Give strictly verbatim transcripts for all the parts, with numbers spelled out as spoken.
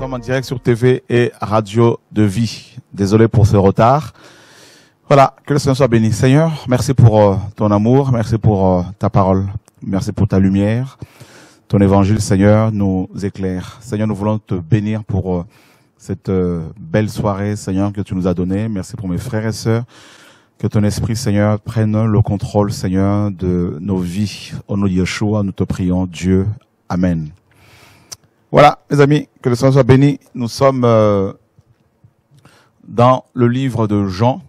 sommes en direct sur T V et Radio de Vie. Désolé pour ce retard. Voilà, que le Seigneur soit béni. Seigneur, merci pour euh, ton amour, merci pour euh, ta parole, merci pour ta lumière. Ton évangile, Seigneur, nous éclaire. Seigneur, nous voulons te bénir pour euh, cette euh, belle soirée, Seigneur, que tu nous as donnée. Merci pour mes frères et sœurs. Que ton esprit, Seigneur, prenne le contrôle, Seigneur, de nos vies. Au nom de Yeshua, nous te prions, Dieu. Amen. Voilà, mes amis, que le Seigneur soit béni. Nous sommes euh, dans le livre de Jean.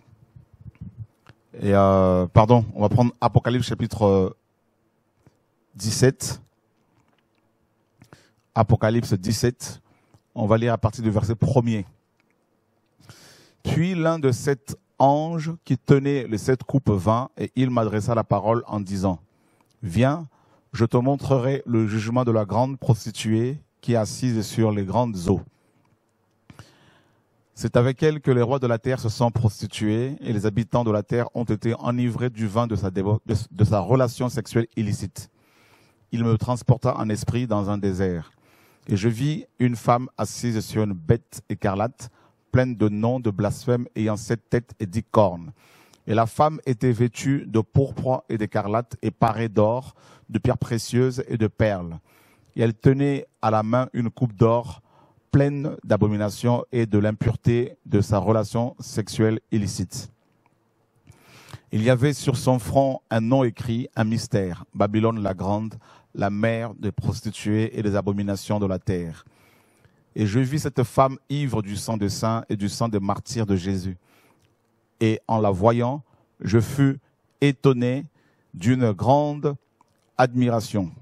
Et euh, pardon, on va prendre Apocalypse chapitre euh, dix-sept. Apocalypse dix-sept. On va lire à partir du verset premier. Puis l'un de sept anges qui tenait les sept coupes vint, et il m'adressa la parole en disant: Viens, je te montrerai le jugement de la grande prostituée qui est assise sur les grandes eaux. C'est avec elle que les rois de la terre se sont prostitués, et les habitants de la terre ont été enivrés du vin de sa, dévo- de, de sa relation sexuelle illicite. Il me transporta en esprit dans un désert, et je vis une femme assise sur une bête écarlate, pleine de noms de blasphème, ayant sept têtes et dix cornes. Et la femme était vêtue de pourpre et d'écarlate, et parée d'or, de pierres précieuses et de perles. Et elle tenait à la main une coupe d'or, pleine d'abominations et de l'impureté de sa relation sexuelle illicite. Il y avait sur son front un nom écrit, un mystère: Babylone la grande, la mère des prostituées et des abominations de la terre. Et je vis cette femme ivre du sang des saints et du sang des martyrs de Jésus. Et en la voyant, je fus étonné d'une grande admiration.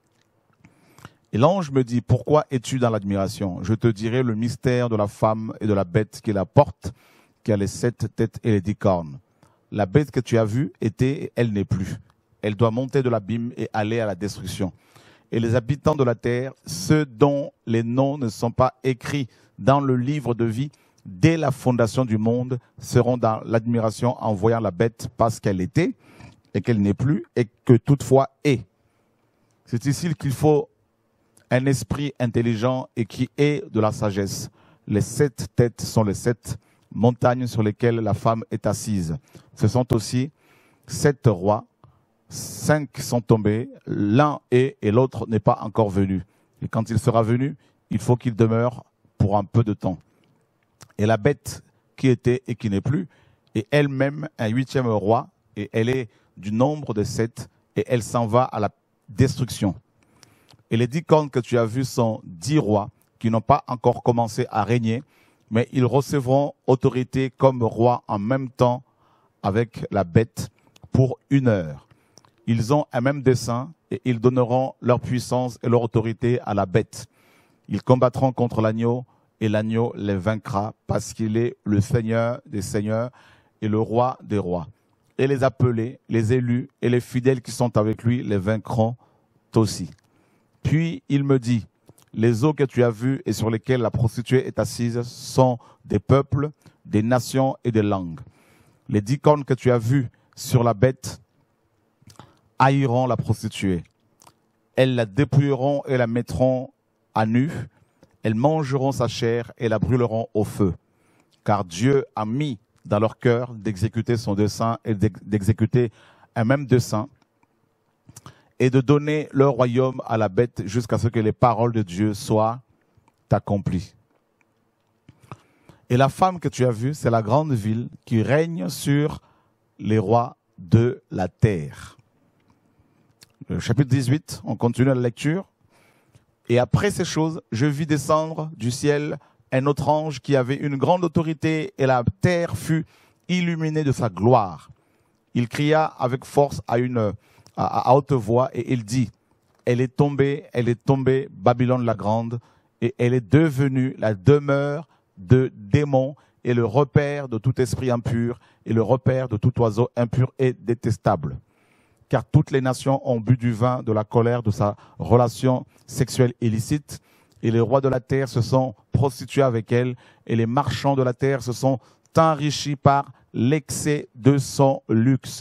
Et l'ange me dit: Pourquoi es-tu dans l'admiration? Je te dirai le mystère de la femme et de la bête qui la porte, qui a les sept têtes et les dix cornes. La bête que tu as vue était et elle n'est plus. Elle doit monter de l'abîme et aller à la destruction. Et les habitants de la terre, ceux dont les noms ne sont pas écrits dans le livre de vie dès la fondation du monde, seront dans l'admiration en voyant la bête parce qu'elle était et qu'elle n'est plus et que toutefois est. C'est ici qu'il faut un esprit intelligent et qui est de la sagesse. Les sept têtes sont les sept montagnes sur lesquelles la femme est assise. Ce sont aussi sept rois. Cinq sont tombés, l'un est et l'autre n'est pas encore venu. Et quand il sera venu, il faut qu'il demeure pour un peu de temps. Et la bête qui était et qui n'est plus est elle-même un huitième roi, et elle est du nombre de sept, et elle s'en va à la destruction. Et les dix cornes que tu as vues sont dix rois qui n'ont pas encore commencé à régner, mais ils recevront autorité comme rois en même temps avec la bête pour une heure. Ils ont un même dessein et ils donneront leur puissance et leur autorité à la bête. Ils combattront contre l'agneau et l'agneau les vaincra parce qu'il est le Seigneur des seigneurs et le roi des rois. Et les appelés, les élus et les fidèles qui sont avec lui les vaincront aussi. Puis il me dit: les eaux que tu as vues et sur lesquelles la prostituée est assise sont des peuples, des nations et des langues. Les dix cornes que tu as vues sur la bête haïront la prostituée. Elles la dépouilleront et la mettront à nu. Elles mangeront sa chair et la brûleront au feu. Car Dieu a mis dans leur cœur d'exécuter son dessein et d'exécuter un même dessein et de donner leur royaume à la bête jusqu'à ce que les paroles de Dieu soient accomplies. Et la femme que tu as vue, c'est la grande ville qui règne sur les rois de la terre. Le chapitre dix-huit, on continue la lecture. Et après ces choses, je vis descendre du ciel un autre ange qui avait une grande autorité, et la terre fut illuminée de sa gloire. Il cria avec force à une à, à haute voix, et il dit: Elle est tombée, elle est tombée, Babylone la grande, et elle est devenue la demeure de démons et le repère de tout esprit impur et le repère de tout oiseau impur et détestable. Car toutes les nations ont bu du vin de la colère de sa relation sexuelle illicite, et les rois de la terre se sont prostitués avec elle, et les marchands de la terre se sont enrichis par l'excès de son luxe.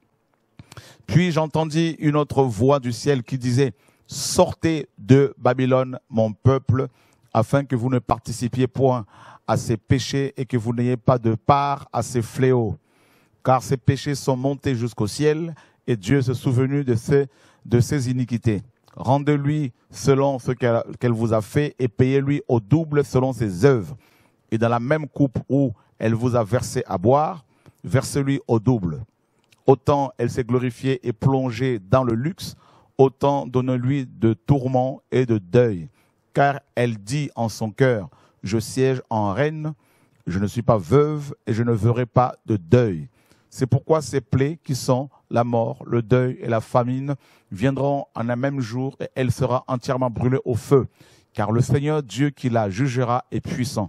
Puis j'entendis une autre voix du ciel qui disait: Sortez de Babylone, mon peuple, afin que vous ne participiez point à ces péchés et que vous n'ayez pas de part à ces fléaux. Car ces péchés sont montés jusqu'au ciel et Dieu s'est souvenu de ces, de ces iniquités. Rendez-lui selon ce qu'elle qu'elle vous a fait et payez-lui au double selon ses œuvres. Et dans la même coupe où elle vous a versé à boire, versez-lui au double. Autant elle s'est glorifiée et plongée dans le luxe, autant donnez-lui de tourments et de deuil. Car elle dit en son cœur, je siège en reine, je ne suis pas veuve et je ne verrai pas de deuil. C'est pourquoi ces plaies qui sont la mort, le deuil et la famine viendront en un même jour et elle sera entièrement brûlée au feu. Car le Seigneur Dieu qui la jugera est puissant.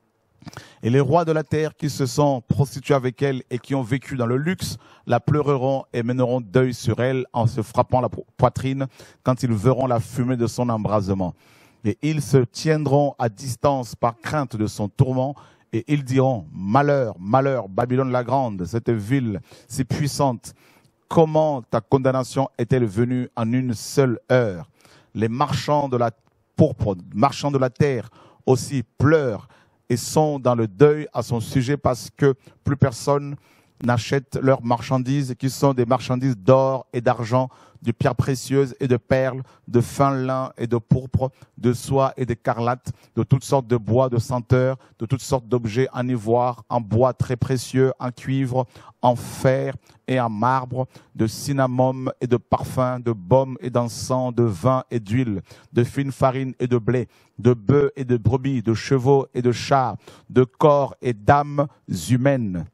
Et les rois de la terre qui se sont prostitués avec elle et qui ont vécu dans le luxe la pleureront et mèneront deuil sur elle en se frappant la poitrine quand ils verront la fumée de son embrasement. Et ils se tiendront à distance par crainte de son tourment et ils diront, malheur, malheur, Babylone la grande, cette ville si puissante, comment ta condamnation est-elle venue en une seule heure? Les marchands de la pourpre, marchands de la terre aussi pleurent et sont dans le deuil à son sujet parce que plus personne n'achète leurs marchandises qui sont des marchandises d'or et d'argent, de pierres précieuses et de perles, de fin lin et de pourpre, de soie et d'écarlate, de toutes sortes de bois, de senteurs, de toutes sortes d'objets en ivoire, en bois très précieux, en cuivre, en fer et en marbre, de cinnamome et de parfum, de baume et d'encens, de vin et d'huile, de fine farine et de blé, de bœufs et de brebis, de chevaux et de chars, de corps et d'âmes humaines.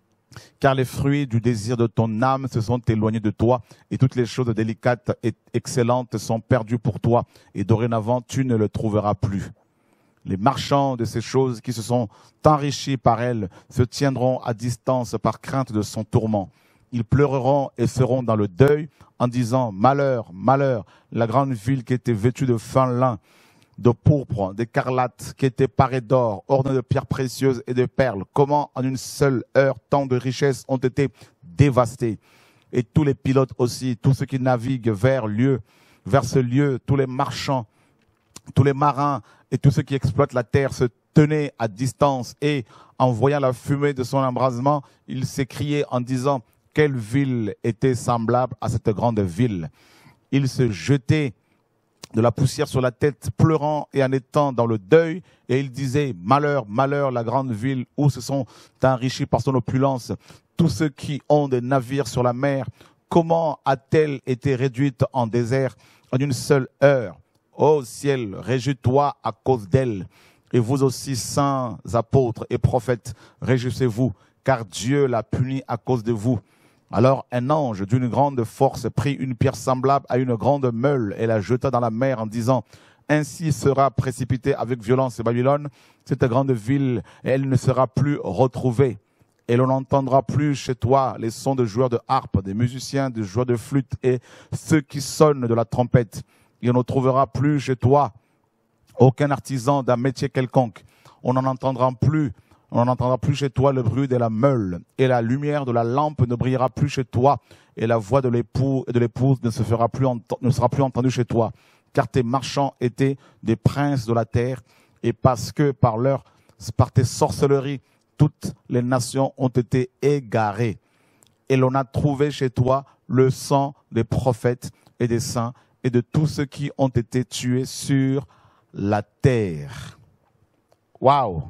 Car les fruits du désir de ton âme se sont éloignés de toi et toutes les choses délicates et excellentes sont perdues pour toi et dorénavant tu ne le trouveras plus. Les marchands de ces choses qui se sont enrichis par elles se tiendront à distance par crainte de son tourment. Ils pleureront et seront dans le deuil en disant « Malheur, malheur, la grande ville qui était vêtue de fin lin, de pourpre, d'écarlate, qui était parée d'or, ornée de pierres précieuses et de perles. Comment en une seule heure tant de richesses ont été dévastées. Et tous les pilotes aussi, tous ceux qui naviguent vers lieu, vers ce lieu, tous les marchands, tous les marins et tous ceux qui exploitent la terre se tenaient à distance et en voyant la fumée de son embrasement, ils s'écriaient en disant « Quelle ville était semblable à cette grande ville ?» Ils se jetaient de la poussière sur la tête, pleurant et en étant dans le deuil, et il disait, malheur, malheur, la grande ville où se sont enrichis par son opulence, tous ceux qui ont des navires sur la mer, comment a-t-elle été réduite en désert en une seule heure? Ô ciel, réjouis-toi à cause d'elle, et vous aussi, saints apôtres et prophètes, réjouissez-vous, car Dieu l'a puni à cause de vous. Alors un ange d'une grande force prit une pierre semblable à une grande meule et la jeta dans la mer en disant « Ainsi sera précipitée avec violence Babylone, cette grande ville, et elle ne sera plus retrouvée. Et l'on n'entendra plus chez toi les sons de joueurs de harpe, des musiciens, des joueurs de flûte et ceux qui sonnent de la trompette. Et on ne trouvera plus chez toi aucun artisan d'un métier quelconque. On n'en entendra plus. On n'entendra plus chez toi le bruit de la meule, et la lumière de la lampe ne brillera plus chez toi, et la voix de l'époux et de l'épouse ne se fera plus ne sera plus entendue chez toi, car tes marchands étaient des princes de la terre, et parce que par leur, par tes sorcelleries, toutes les nations ont été égarées. Et l'on a trouvé chez toi le sang des prophètes et des saints, et de tous ceux qui ont été tués sur la terre. Waouh!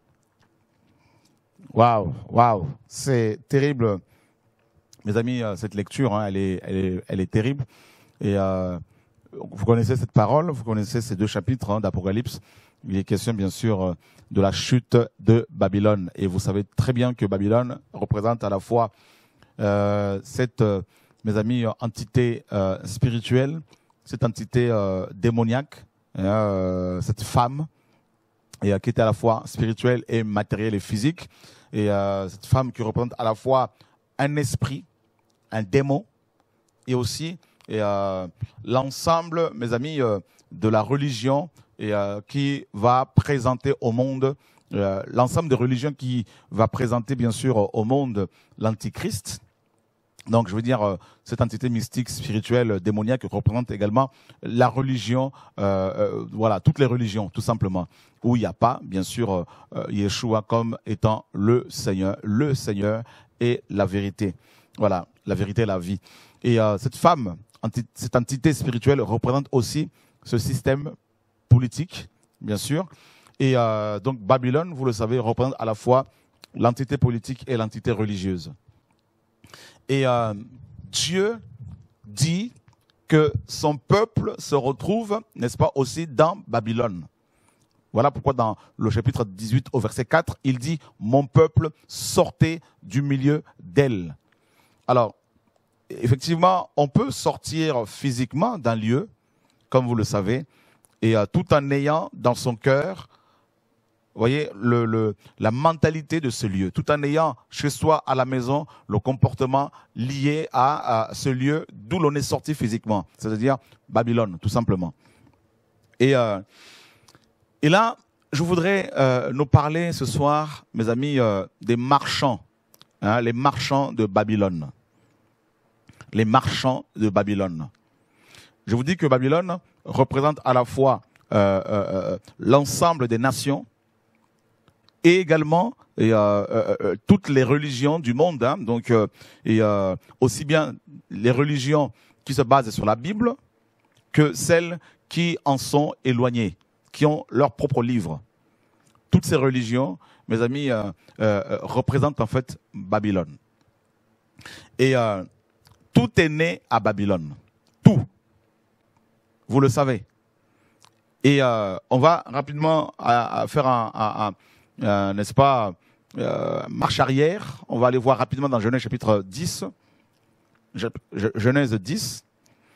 Waouh, waouh, c'est terrible, mes amis. Cette lecture, hein, elle est, elle est, elle est terrible. Et euh, vous connaissez cette parole, vous connaissez ces deux chapitres hein, d'Apocalypse. Il est question, bien sûr, de la chute de Babylone. Et vous savez très bien que Babylone représente à la fois euh, cette, euh, mes amis, entité euh, spirituelle, cette entité euh, démoniaque, euh, cette femme, et euh, qui était à la fois spirituelle et matérielle et physique. Et euh, cette femme qui représente à la fois un esprit, un démon, et aussi et, euh, l'ensemble, mes amis, euh, de la religion et, euh, qui va présenter au monde, euh, l'ensemble des religions qui va présenter bien sûr au monde l'Antichrist, Donc, je veux dire, euh, cette entité mystique, spirituelle, euh, démoniaque représente également la religion, euh, euh, voilà, toutes les religions, tout simplement, où il n'y a pas, bien sûr, euh, euh, Yeshua comme étant le Seigneur, le Seigneur et la vérité. Voilà, la vérité et la vie. Et euh, cette femme, enti- cette entité spirituelle représente aussi ce système politique, bien sûr. Et euh, donc, Babylone, vous le savez, représente à la fois l'entité politique et l'entité religieuse. Et euh, Dieu dit que son peuple se retrouve, n'est-ce pas, aussi dans Babylone. Voilà pourquoi dans le chapitre dix-huit au verset quatre, il dit « Mon peuple, sortez du milieu d'elle ». Alors, effectivement, on peut sortir physiquement d'un lieu, comme vous le savez, et euh, tout en ayant dans son cœur, vous voyez, le, le, la mentalité de ce lieu, tout en ayant chez soi, à la maison, le comportement lié à, à ce lieu d'où l'on est sorti physiquement, c'est-à-dire Babylone, tout simplement. Et, euh, et là, je voudrais euh, nous parler ce soir, mes amis, euh, des marchands, hein, les marchands de Babylone. Les marchands de Babylone. Je vous dis que Babylone représente à la fois euh, euh, l'ensemble des nations, et également et, euh, euh, euh, toutes les religions du monde, hein, donc euh, et euh, aussi bien les religions qui se basent sur la Bible que celles qui en sont éloignées, qui ont leur propre livre. Toutes ces religions, mes amis, euh, euh, représentent en fait Babylone. Et euh, tout est né à Babylone, tout. Vous le savez. Et euh, on va rapidement à, à faire un, un, un Euh, n'est-ce pas, euh, marche arrière. On va aller voir rapidement dans Genèse chapitre dix. Genèse dix.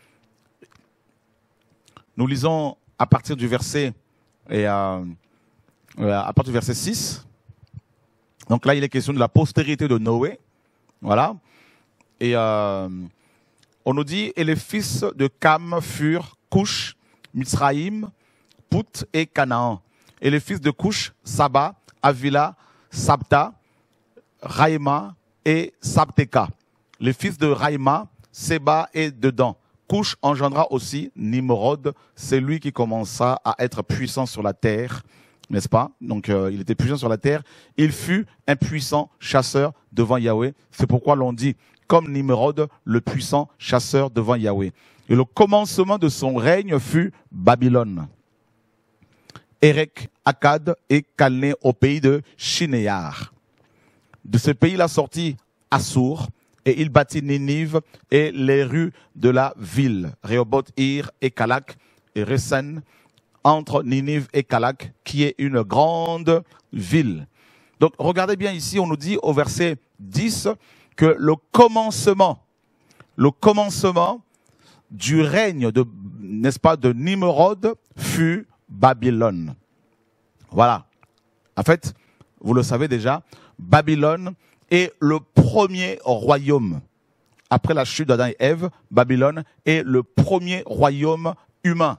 Nous lisons à partir du verset, et euh, à partir du verset six. Donc là, il est question de la postérité de Noé. Voilà. Et euh, on nous dit, et les fils de Cam furent Cush, Mizraïm, Pout et Canaan. Et les fils de Cush, Saba, Avila, Sabta, Raïma et Sabteka. Les fils de Raïma, Seba et Dedan. Cush engendra aussi Nimrod, c'est lui qui commença à être puissant sur la terre, n'est-ce pas? Donc euh, il était puissant sur la terre. Il fut un puissant chasseur devant Yahweh. C'est pourquoi l'on dit, comme Nimrod, le puissant chasseur devant Yahweh. Et le commencement de son règne fut Babylone. Érec, Akkad et Calné au pays de Shinéar. De ce pays, il a sorti Assur, et il bâtit Ninive et les rues de la ville, Rehoboth, Ir et Calak et Resen, entre Ninive et Calak, qui est une grande ville. Donc, regardez bien ici, on nous dit au verset dix que le commencement, le commencement du règne de, n'est-ce pas, de Nimrod fut Babylone. Voilà. En fait, vous le savez déjà, Babylone est le premier royaume. Après la chute d'Adam et Ève, Babylone est le premier royaume humain.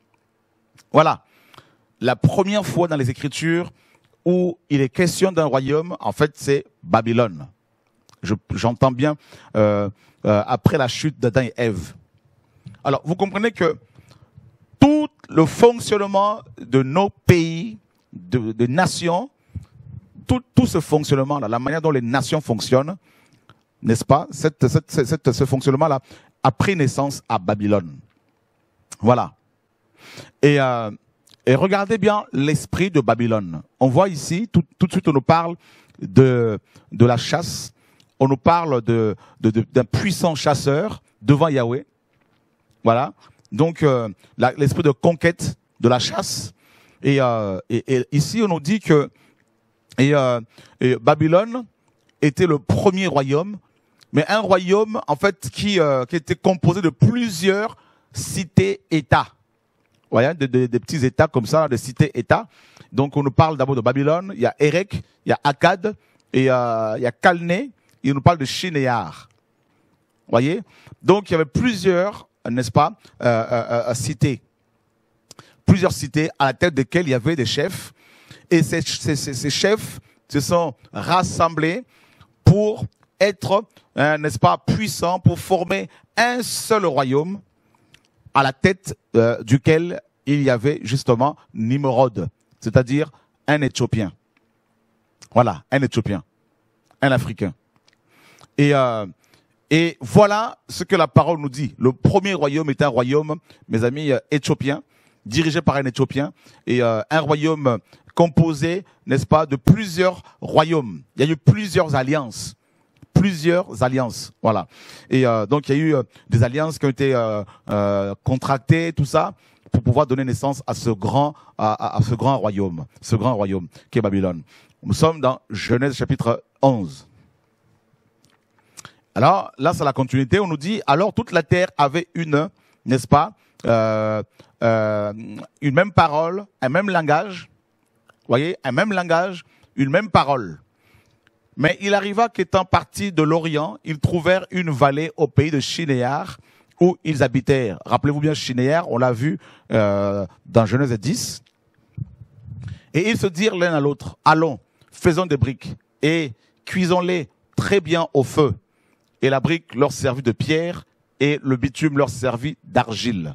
Voilà. La première fois dans les Écritures où il est question d'un royaume, en fait, c'est Babylone. Je, j'entends bien euh, euh, après la chute d'Adam et Ève. Alors, vous comprenez que tout le fonctionnement de nos pays, de, de nations, tout, tout ce fonctionnement-là, la manière dont les nations fonctionnent, n'est-ce pas, cette, cette, cette, ce fonctionnement-là a pris naissance à Babylone. Voilà. Et, euh, et regardez bien l'esprit de Babylone. On voit ici, tout, tout de suite, on nous parle de, de la chasse, on nous parle de, de, de, d'un puissant chasseur devant Yahweh. Voilà. Donc, euh, la, l'esprit de conquête, de la chasse. Et, euh, et, et ici, on nous dit que et, euh, et Babylone était le premier royaume, mais un royaume, en fait, qui, euh, qui était composé de plusieurs cités-États. Vous voyez, des, des, des petits États comme ça, des cités-États. Donc, on nous parle d'abord de Babylone, il y a Érec, il y a Akkad, et euh, il y a Calné, il nous parle de Shinéar. Vous voyez? Donc, il y avait plusieurs, n'est-ce pas, euh, euh, euh, cités. Plusieurs cités à la tête desquelles il y avait des chefs. Et ces, ces, ces chefs se sont rassemblés pour être, hein, n'est-ce pas, puissant pour former un seul royaume à la tête euh, duquel il y avait justement Nimrod, c'est-à-dire un Éthiopien. Voilà, un Éthiopien, un Africain. Et, euh, et voilà ce que la parole nous dit. Le premier royaume est un royaume, mes amis, euh, éthiopien, dirigé par un Éthiopien, et euh, un royaume composé, n'est-ce pas, de plusieurs royaumes. Il y a eu plusieurs alliances. Plusieurs alliances, voilà. Et euh, donc, il y a eu euh, des alliances qui ont été euh, euh, contractées, tout ça, pour pouvoir donner naissance à ce grand, à, à, à ce grand royaume, ce grand royaume qui est Babylone. Nous sommes dans Genèse chapitre onze. Alors, là, c'est la continuité. On nous dit, alors toute la terre avait une, n'est-ce pas, euh, euh, une même parole, un même langage. Vous voyez, un même langage, une même parole. Mais il arriva qu'étant partis de l'Orient, ils trouvèrent une vallée au pays de Shinéar, où ils habitèrent. Rappelez-vous bien Shinéar, on l'a vu euh, dans Genèse dix. Et ils se dirent l'un à l'autre, allons, faisons des briques et cuisons-les très bien au feu. Et la brique leur servit de pierre et le bitume leur servit d'argile.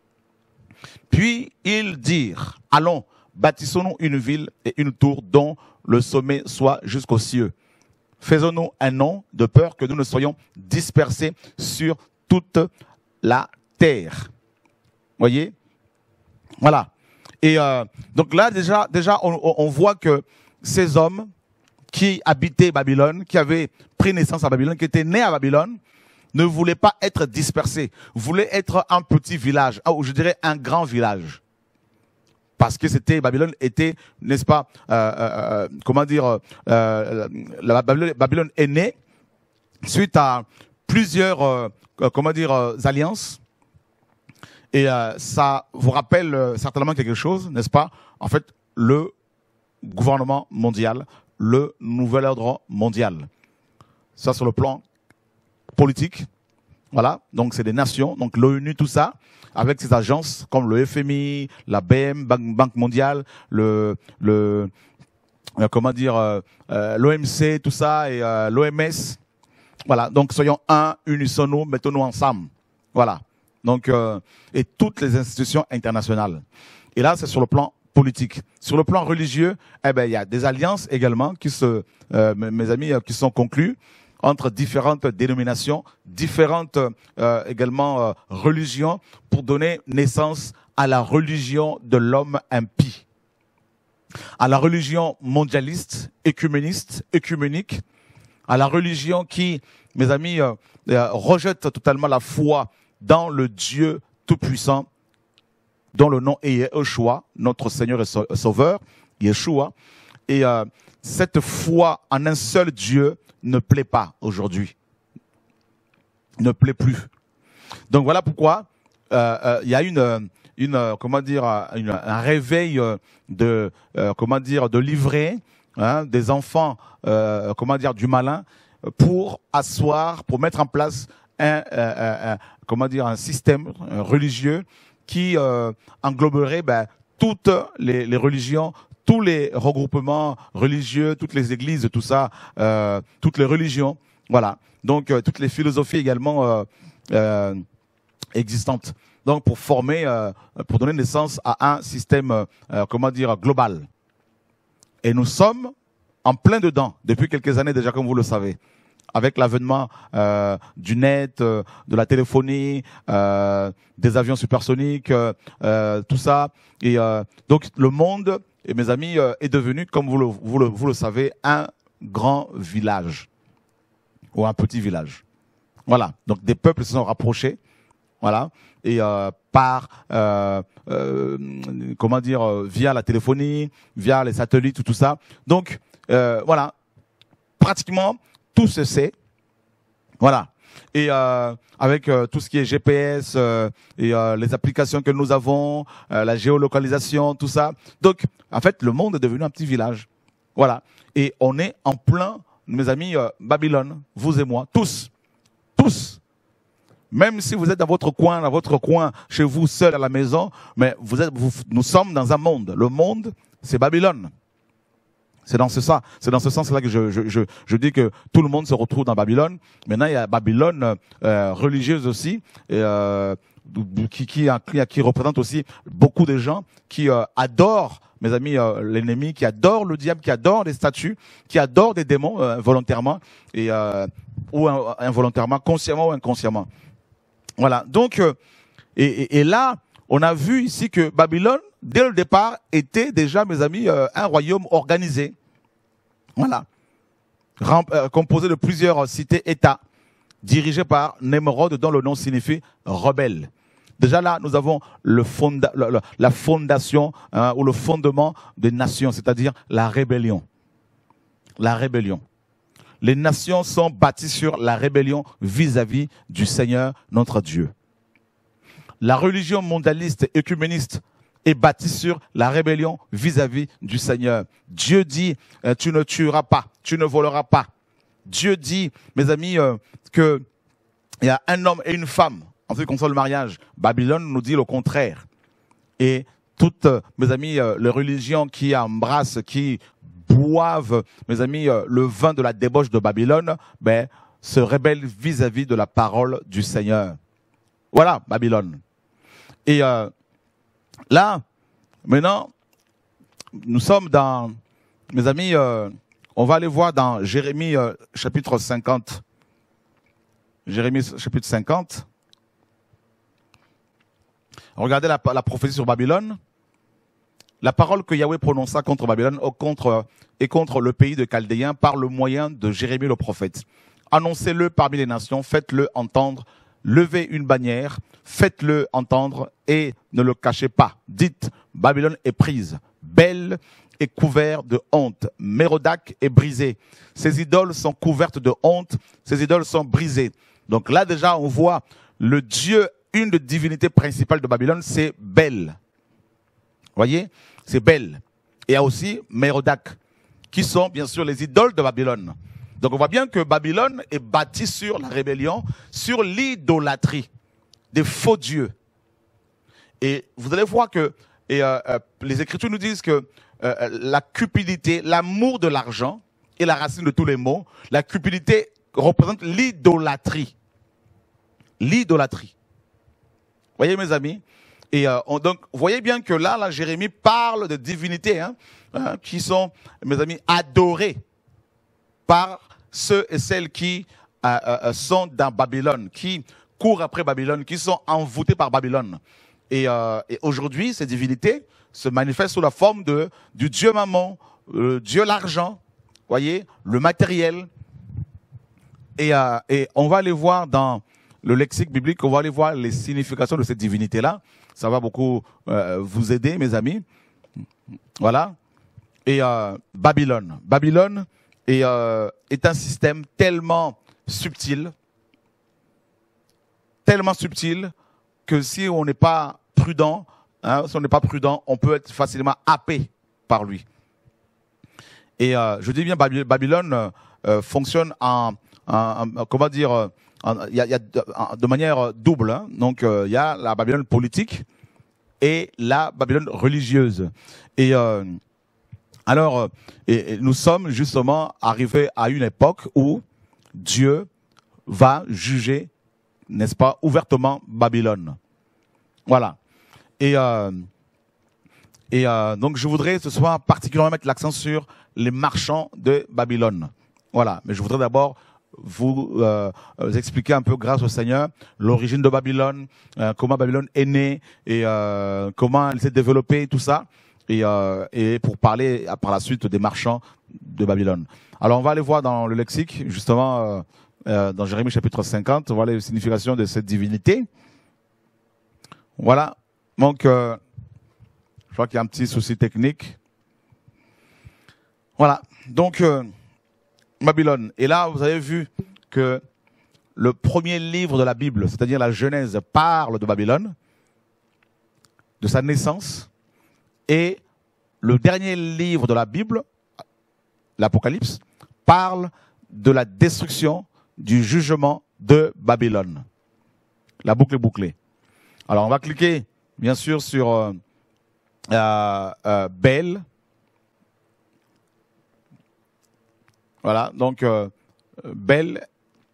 Puis ils dirent, allons, bâtissons-nous une ville et une tour dont le sommet soit jusqu'aux cieux. Faisons-nous un nom de peur que nous ne soyons dispersés sur toute la terre. Voyez? Voilà. Et euh, donc là, déjà, déjà on, on voit que ces hommes qui habitaient Babylone, qui avaient pris naissance à Babylone, qui étaient nés à Babylone, ne voulaient pas être dispersés, voulaient être un petit village, ou je dirais un grand village. Parce que c'était Babylone était, n'est-ce pas, euh, euh, comment dire, euh, la Babylone, Babylone est née suite à plusieurs, euh, comment dire, euh, alliances. Et euh, ça vous rappelle euh, certainement quelque chose, n'est-ce pas? En fait, le gouvernement mondial, le nouvel ordre mondial. Ça sur le plan politique. Voilà, donc c'est des nations, donc l'ONU, tout ça, avec ses agences comme le F M I, la B M, Banque, Banque mondiale, le, le, euh, comment dire, euh, euh, l'O M C, tout ça, et euh, l'O M S. Voilà, donc soyons un, unissons-nous, mettons-nous ensemble. Voilà, donc euh, et toutes les institutions internationales. Et là, c'est sur le plan politique. Sur le plan religieux, eh ben il y a des alliances également qui se, euh, mes amis, qui sont conclues entre différentes dénominations, différentes euh, également euh, religions, pour donner naissance à la religion de l'homme impie, à la religion mondialiste, écuméniste, écuménique, à la religion qui, mes amis, euh, euh, rejette totalement la foi dans le Dieu tout-puissant, dont le nom est Yeshua, notre Seigneur et Sauveur, Yeshua. Et euh, cette foi en un seul Dieu ne plaît pas aujourd'hui, ne plaît plus. Donc voilà pourquoi euh, euh, il y a une, une comment dire, une, un réveil de, euh, comment dire, de livrer hein, des enfants, euh, comment dire, du malin, pour asseoir, pour mettre en place un, euh, un comment dire, un système religieux qui euh, engloberait ben, toutes les, les religions, tous les regroupements religieux, toutes les églises, tout ça, euh, toutes les religions, voilà. Donc euh, toutes les philosophies également euh, euh, existantes. Donc pour former, euh, pour donner naissance à un système, euh, comment dire, global. Et nous sommes en plein dedans depuis quelques années déjà, comme vous le savez, avec l'avènement euh, du net, euh, de la téléphonie, euh, des avions supersoniques, euh, euh, tout ça. Et euh, donc le monde, et mes amis, euh, est devenu, comme vous le, vous, le, vous le savez, un grand village ou un petit village. Voilà. Donc des peuples se sont rapprochés, voilà, et euh, par euh, euh, comment dire, euh, via la téléphonie, via les satellites, tout, tout ça. Donc euh, voilà, pratiquement tout se sait, voilà. Et euh, avec euh, tout ce qui est G P S euh, et euh, les applications que nous avons, euh, la géolocalisation, tout ça. Donc, en fait, le monde est devenu un petit village. Voilà. Et on est en plein, mes amis, euh, Babylone, vous et moi, tous, tous. Même si vous êtes dans votre coin, dans votre coin, chez vous, seul à la maison, mais vous êtes, vous, nous sommes dans un monde. Le monde, c'est Babylone. C'est dans ce sens, c'est dans ce sens-là que je, je, je, je dis que tout le monde se retrouve dans Babylone. Maintenant, il y a Babylone euh, religieuse aussi, et, euh, qui, qui, qui, qui représente aussi beaucoup de gens qui euh, adorent, mes amis, euh, l'ennemi, qui adorent le diable, qui adorent les statues, qui adorent des démons euh, volontairement et euh, ou involontairement, consciemment ou inconsciemment. Voilà. Donc, euh, et, et, et là, on a vu ici que Babylone, dès le départ, était déjà, mes amis, euh, un royaume organisé. Voilà. Rem euh, composé de plusieurs cités-États, dirigés par Nemrod, dont le nom signifie rebelle. Déjà là, nous avons le fonda le, la fondation hein, ou le fondement des nations, c'est-à-dire la rébellion. La rébellion. Les nations sont bâties sur la rébellion vis-à-vis du Seigneur, notre Dieu. La religion mondialiste, écuméniste, est bâtie sur la rébellion vis-à-vis du Seigneur. Dieu dit, euh, tu ne tueras pas, tu ne voleras pas. Dieu dit, mes amis, euh, que il y a un homme et une femme en ce qui concerne le mariage. Babylone nous dit le contraire. Et toutes, euh, mes amis, euh, les religions qui embrassent, qui boivent, mes amis, euh, le vin de la débauche de Babylone, ben, se rebellent vis-à-vis de la parole du Seigneur. Voilà, Babylone. Et euh, là, maintenant, nous sommes dans, mes amis, euh, on va aller voir dans Jérémie euh, chapitre cinquante. Jérémie chapitre cinquante. Regardez la, la prophétie sur Babylone. La parole que Yahweh prononça contre Babylone contre, et contre le pays de Chaldéens par le moyen de Jérémie le prophète. Annoncez-le parmi les nations, faites-le entendre. Levez une bannière, faites-le entendre et ne le cachez pas. Dites, Babylone est prise, belle et couverte de honte. Mérodach est brisé. Ses idoles sont couvertes de honte, ses idoles sont brisées. Donc là déjà on voit le Dieu, une des divinités principales de Babylone, c'est Bel. Voyez, c'est Bel. Et il y a aussi Mérodach, qui sont bien sûr les idoles de Babylone. Donc on voit bien que Babylone est bâtie sur la rébellion, sur l'idolâtrie des faux dieux. Et vous allez voir que et, euh, euh, les Écritures nous disent que euh, la cupidité, l'amour de l'argent est la racine de tous les maux. La cupidité représente l'idolâtrie. L'idolâtrie. Voyez mes amis? Et euh, on, donc, vous voyez bien que là, là Jérémie parle de divinités hein, hein, qui sont, mes amis, adorées par ceux et celles qui euh, euh, sont dans Babylone, qui courent après Babylone, qui sont envoûtés par Babylone. Et, euh, et aujourd'hui, ces divinités se manifestent sous la forme de, du dieu mammon, le dieu l'argent, voyez, le matériel. Et, euh, et on va aller voir dans le lexique biblique, on va aller voir les significations de cette divinité-là. Ça va beaucoup euh, vous aider, mes amis. Voilà. Et euh, Babylone. Babylone est, euh, est un système tellement subtil, tellement subtil que si on n'est pas prudent, hein, si on n'est pas prudent, on peut être facilement happé par lui. Et euh, je dis bien Babylone euh, fonctionne en, en, en comment dire, il y a, y a de, de manière double. Hein. Donc il euh, y a la Babylone politique et la Babylone religieuse. Et euh, alors, et, et nous sommes justement arrivés à une époque où Dieu va juger, n'est-ce pas, ouvertement Babylone. Voilà. Et, euh, et euh, donc je voudrais ce soir particulièrement mettre l'accent sur les marchands de Babylone. Voilà. Mais je voudrais d'abord vous, euh, vous expliquer un peu, grâce au Seigneur, l'origine de Babylone, euh, comment Babylone est née et euh, comment elle s'est développée, tout ça. Et, euh, et pour parler par la suite des marchands de Babylone. Alors on va aller voir dans le lexique, justement, euh, euh, dans Jérémie chapitre cinquante, on va les significations de cette divinité. Voilà. Donc, euh, je crois qu'il y a un petit souci technique. Voilà. Donc, euh, Babylone. Et là, vous avez vu que le premier livre de la Bible, c'est-à-dire la Genèse, parle de Babylone, de sa naissance. Et le dernier livre de la Bible, l'Apocalypse, parle de la destruction, du jugement de Babylone. La boucle est bouclée. Alors on va cliquer bien sûr sur euh, euh, euh, Bel. Voilà, donc euh, Bel,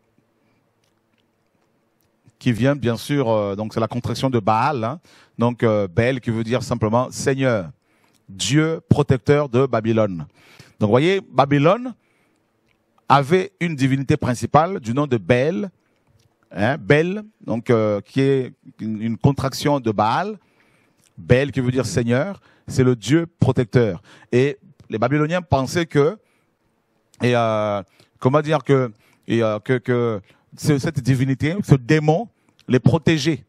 qui vient bien sûr, euh, donc c'est la contraction de Baal, hein, donc euh, Bel qui veut dire simplement Seigneur, Dieu protecteur de Babylone. Donc vous voyez, Babylone avait une divinité principale du nom de Bel, hein, Bel, donc euh, qui est une, une contraction de Baal. Bel qui veut dire Seigneur, c'est le Dieu protecteur. Et les Babyloniens pensaient que, et euh, comment dire que, et, euh, que, que ce, cette divinité, ce démon, les protégeait.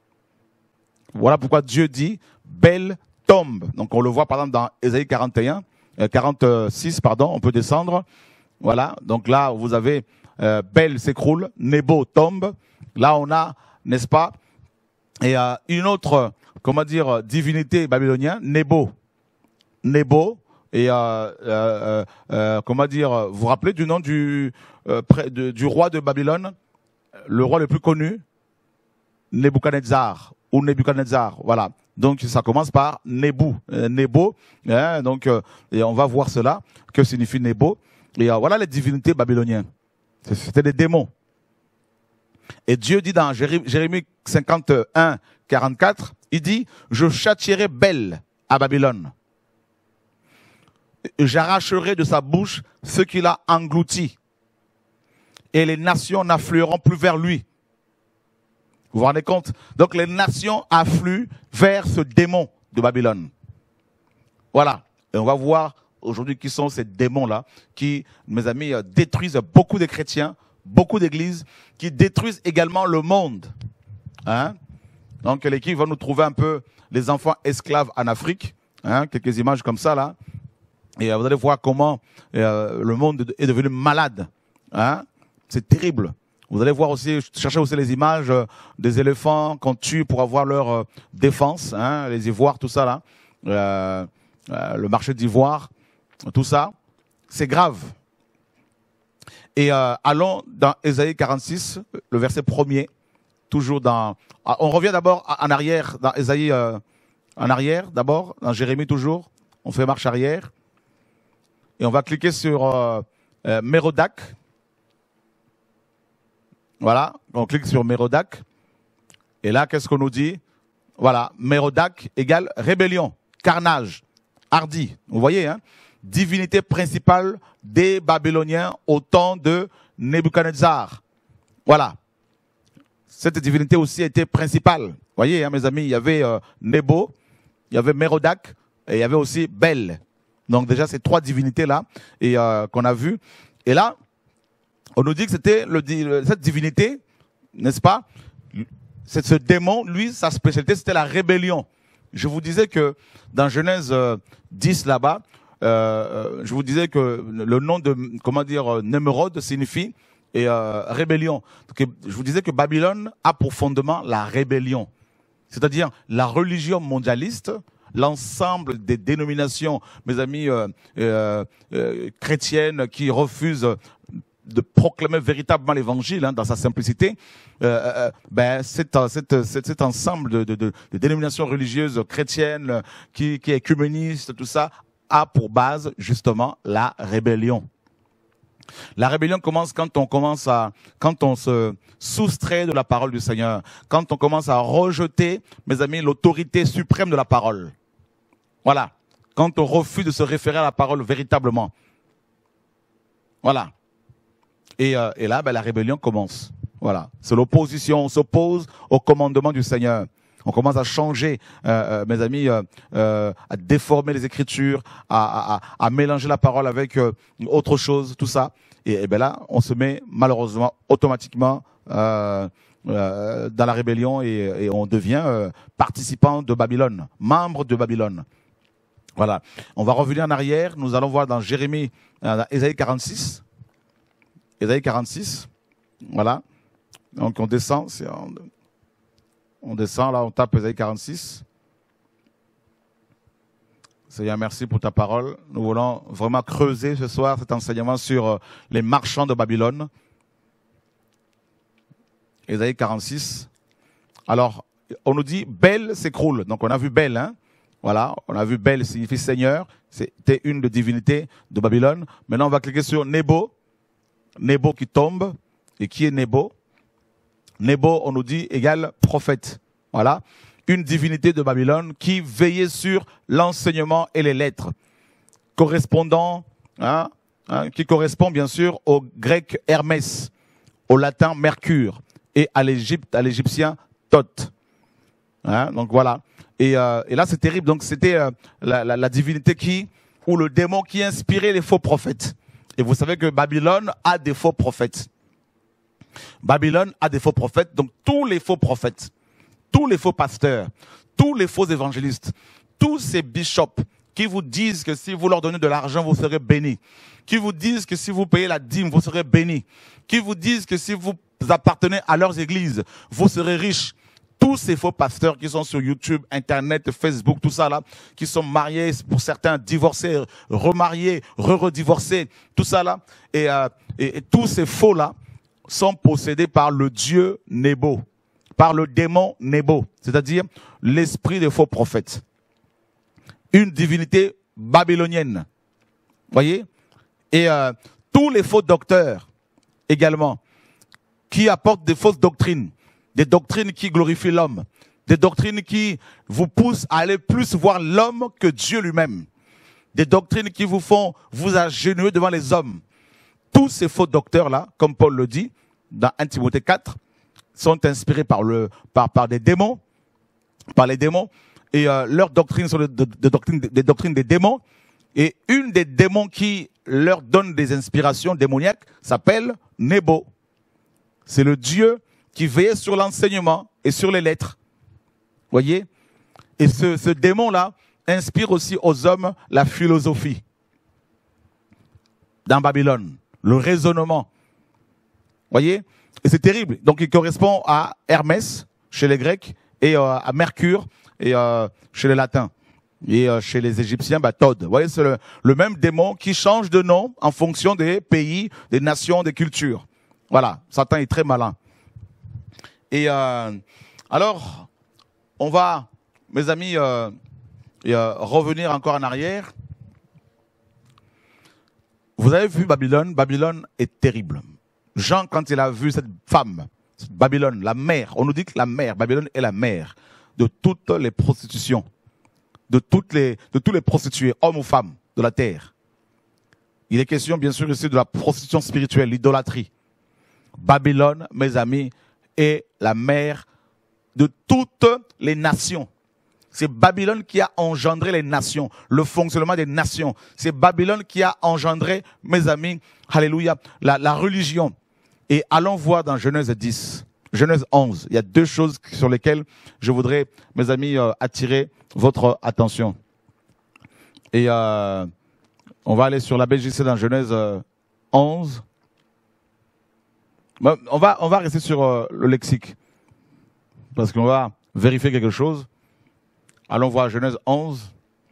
Voilà pourquoi Dieu dit Bel tombe. Donc on le voit par exemple dans Ésaïe quarante et un, euh, quarante-six, pardon, on peut descendre. Voilà, donc là vous avez euh, Bel s'écroule, Nebo tombe. Là on a, n'est-ce pas, et euh, une autre, comment dire, divinité babylonienne, Nebo. Nebo, et euh, euh, euh, comment dire, vous vous rappelez du nom du, euh, près de, du roi de Babylone, le roi le plus connu, Nebuchadnezzar, ou Nebuchadnezzar, voilà. Donc ça commence par Nebu, euh, Nebo, hein, donc, euh, et on va voir cela, que signifie Nebo. Et euh, voilà les divinités babyloniennes. C'était des démons. Et Dieu dit dans Jérémie cinquante et un, quarante-quatre, il dit, je châtierai Bel à Babylone. J'arracherai de sa bouche ce qu'il a englouti. Et les nations n'afflueront plus vers lui. Vous vous rendez compte? Donc les nations affluent vers ce démon de Babylone. Voilà. Et on va voir aujourd'hui qui sont ces démons-là, qui, mes amis, détruisent beaucoup de chrétiens, beaucoup d'églises, qui détruisent également le monde. Hein? Donc l'équipe va nous trouver un peu les enfants esclaves en Afrique, hein? Quelques images comme ça là, et euh, vous allez voir comment euh, le monde est devenu malade. Hein? C'est terrible. Vous allez voir aussi, chercher aussi les images euh, des éléphants qu'on tue pour avoir leur euh, défense, hein? Les ivoires, tout ça là, euh, euh, le marché d'ivoire, tout ça, c'est grave. Et euh, allons dans Ésaïe quarante-six, le verset premier, toujours dans... On revient d'abord en arrière, dans Ésaïe, euh, en arrière d'abord, dans Jérémie toujours, on fait marche arrière, et on va cliquer sur euh, euh, Mérodac. Voilà, on clique sur Mérodac, et là, qu'est-ce qu'on nous dit? Voilà, Mérodac égale rébellion, carnage, hardi, vous voyez, hein? Divinité principale des Babyloniens au temps de Nebuchadnezzar. Voilà. Cette divinité aussi était principale. Vous voyez, hein, mes amis, il y avait euh, Nebo, il y avait Mérodac et il y avait aussi Bel. Donc déjà, ces trois divinités-là et euh, qu'on a vues. Et là, on nous dit que c'était le, cette divinité, n'est-ce pas? C'est ce démon, lui, sa spécialité, c'était la rébellion. Je vous disais que dans Genèse euh, dix, là-bas, Euh, je vous disais que le nom de, comment dire, Némérode signifie et, euh, rébellion. Donc, je vous disais que Babylone a pour fondement la rébellion. C'est-à-dire la religion mondialiste, l'ensemble des dénominations, mes amis, euh, euh, euh, chrétiennes qui refusent de proclamer véritablement l'évangile, hein, dans sa simplicité, euh, euh, ben, c'est, c'est, c'est, cet ensemble de, de, de, de dénominations religieuses chrétiennes qui, qui est œcuméniste, tout ça, a pour base justement la rébellion. La rébellion commence quand on commence à, quand on se soustrait de la parole du Seigneur, quand on commence à rejeter, mes amis, l'autorité suprême de la parole. Voilà. Quand on refuse de se référer à la parole véritablement. Voilà. Et, euh, et là, ben, la rébellion commence. Voilà. C'est l'opposition. On s'oppose au commandement du Seigneur. On commence à changer, euh, euh, mes amis, euh, euh, à déformer les Écritures, à, à, à mélanger la parole avec euh, autre chose, tout ça. Et, et ben là, on se met malheureusement automatiquement euh, euh, dans la rébellion et, et on devient euh, participant de Babylone, membre de Babylone. Voilà. On va revenir en arrière. Nous allons voir dans Jérémie, euh, dans Ésaïe quarante-six. Ésaïe quarante-six. Voilà. Donc on descend. C'est en... On descend, là, on tape Ésaïe quarante-six. Seigneur, merci pour ta parole. Nous voulons vraiment creuser ce soir cet enseignement sur euh, les marchands de Babylone. Ésaïe quarante-six. Alors, on nous dit, Bel s'écroule. Donc, on a vu Bel, hein. Voilà, on a vu Bel signifie Seigneur. C'était une des divinités de Babylone. Maintenant, on va cliquer sur Nebo. Nebo qui tombe. Et qui est Nebo? Nebo, on nous dit, égale prophète. Voilà. Une divinité de Babylone qui veillait sur l'enseignement et les lettres, correspondant, hein, hein, qui correspond bien sûr au grec Hermès, au latin Mercure et à l'Égypte, à l'égyptien Thoth. Hein, donc voilà. Et, euh, et là c'est terrible. Donc c'était euh, la, la, la divinité qui, ou le démon qui inspirait les faux prophètes. Et vous savez que Babylone a des faux prophètes. Babylone a des faux prophètes. Donc tous les faux prophètes, tous les faux pasteurs, tous les faux évangélistes, tous ces bishops qui vous disent que si vous leur donnez de l'argent, vous serez bénis, qui vous disent que si vous payez la dîme, vous serez bénis, qui vous disent que si vous appartenez à leurs églises, vous serez riches. Tous ces faux pasteurs qui sont sur YouTube, Internet, Facebook, tout ça là, qui sont mariés, pour certains divorcés, remariés, re-redivorcés, tout ça là, et, euh, et, et tous ces faux là sont possédés par le dieu Nebo, par le démon Nebo, c'est-à-dire l'esprit des faux prophètes. Une divinité babylonienne. Voyez? Et euh, tous les faux docteurs également, qui apportent des fausses doctrines, des doctrines qui glorifient l'homme, des doctrines qui vous poussent à aller plus voir l'homme que Dieu lui-même, des doctrines qui vous font vous agenouiller devant les hommes. Tous ces faux docteurs-là, comme Paul le dit dans un Timothée quatre, sont inspirés par, le, par, par des démons, par les démons, et euh, leurs doctrines sont des, des, des, doctrines, des doctrines des démons. Et une des démons qui leur donne des inspirations démoniaques s'appelle Nebo. C'est le dieu qui veillait sur l'enseignement et sur les lettres. Voyez? Et ce, ce démon-là inspire aussi aux hommes la philosophie. Dans Babylone, le raisonnement. Voyez? Et c'est terrible. Donc il correspond à Hermès, chez les Grecs, et euh, à Mercure, et euh, chez les Latins. Et euh, chez les Égyptiens, bah, Thoth. Vous voyez, c'est le, le même démon qui change de nom en fonction des pays, des nations, des cultures. Voilà, Satan est très malin. Et euh, alors, on va, mes amis, euh, euh, revenir encore en arrière. Vous avez vu Babylone? Babylone est terrible. Jean, quand il a vu cette femme, cette Babylone, la mère, on nous dit que la mère, Babylone est la mère de toutes les prostitutions, de toutes les, de tous les prostitués, hommes ou femmes, de la terre. Il est question, bien sûr, ici de la prostitution spirituelle, l'idolâtrie. Babylone, mes amis, est la mère de toutes les nations. C'est Babylone qui a engendré les nations, le fonctionnement des nations. C'est Babylone qui a engendré, mes amis, alléluia, la, la religion. Et allons voir dans Genèse dix, Genèse onze. Il y a deux choses sur lesquelles je voudrais, mes amis, euh, attirer votre attention. Et euh, on va aller sur la B J C dans Genèse euh, onze. On va, on va rester sur euh, le lexique, parce qu'on va vérifier quelque chose. Allons voir Genèse onze.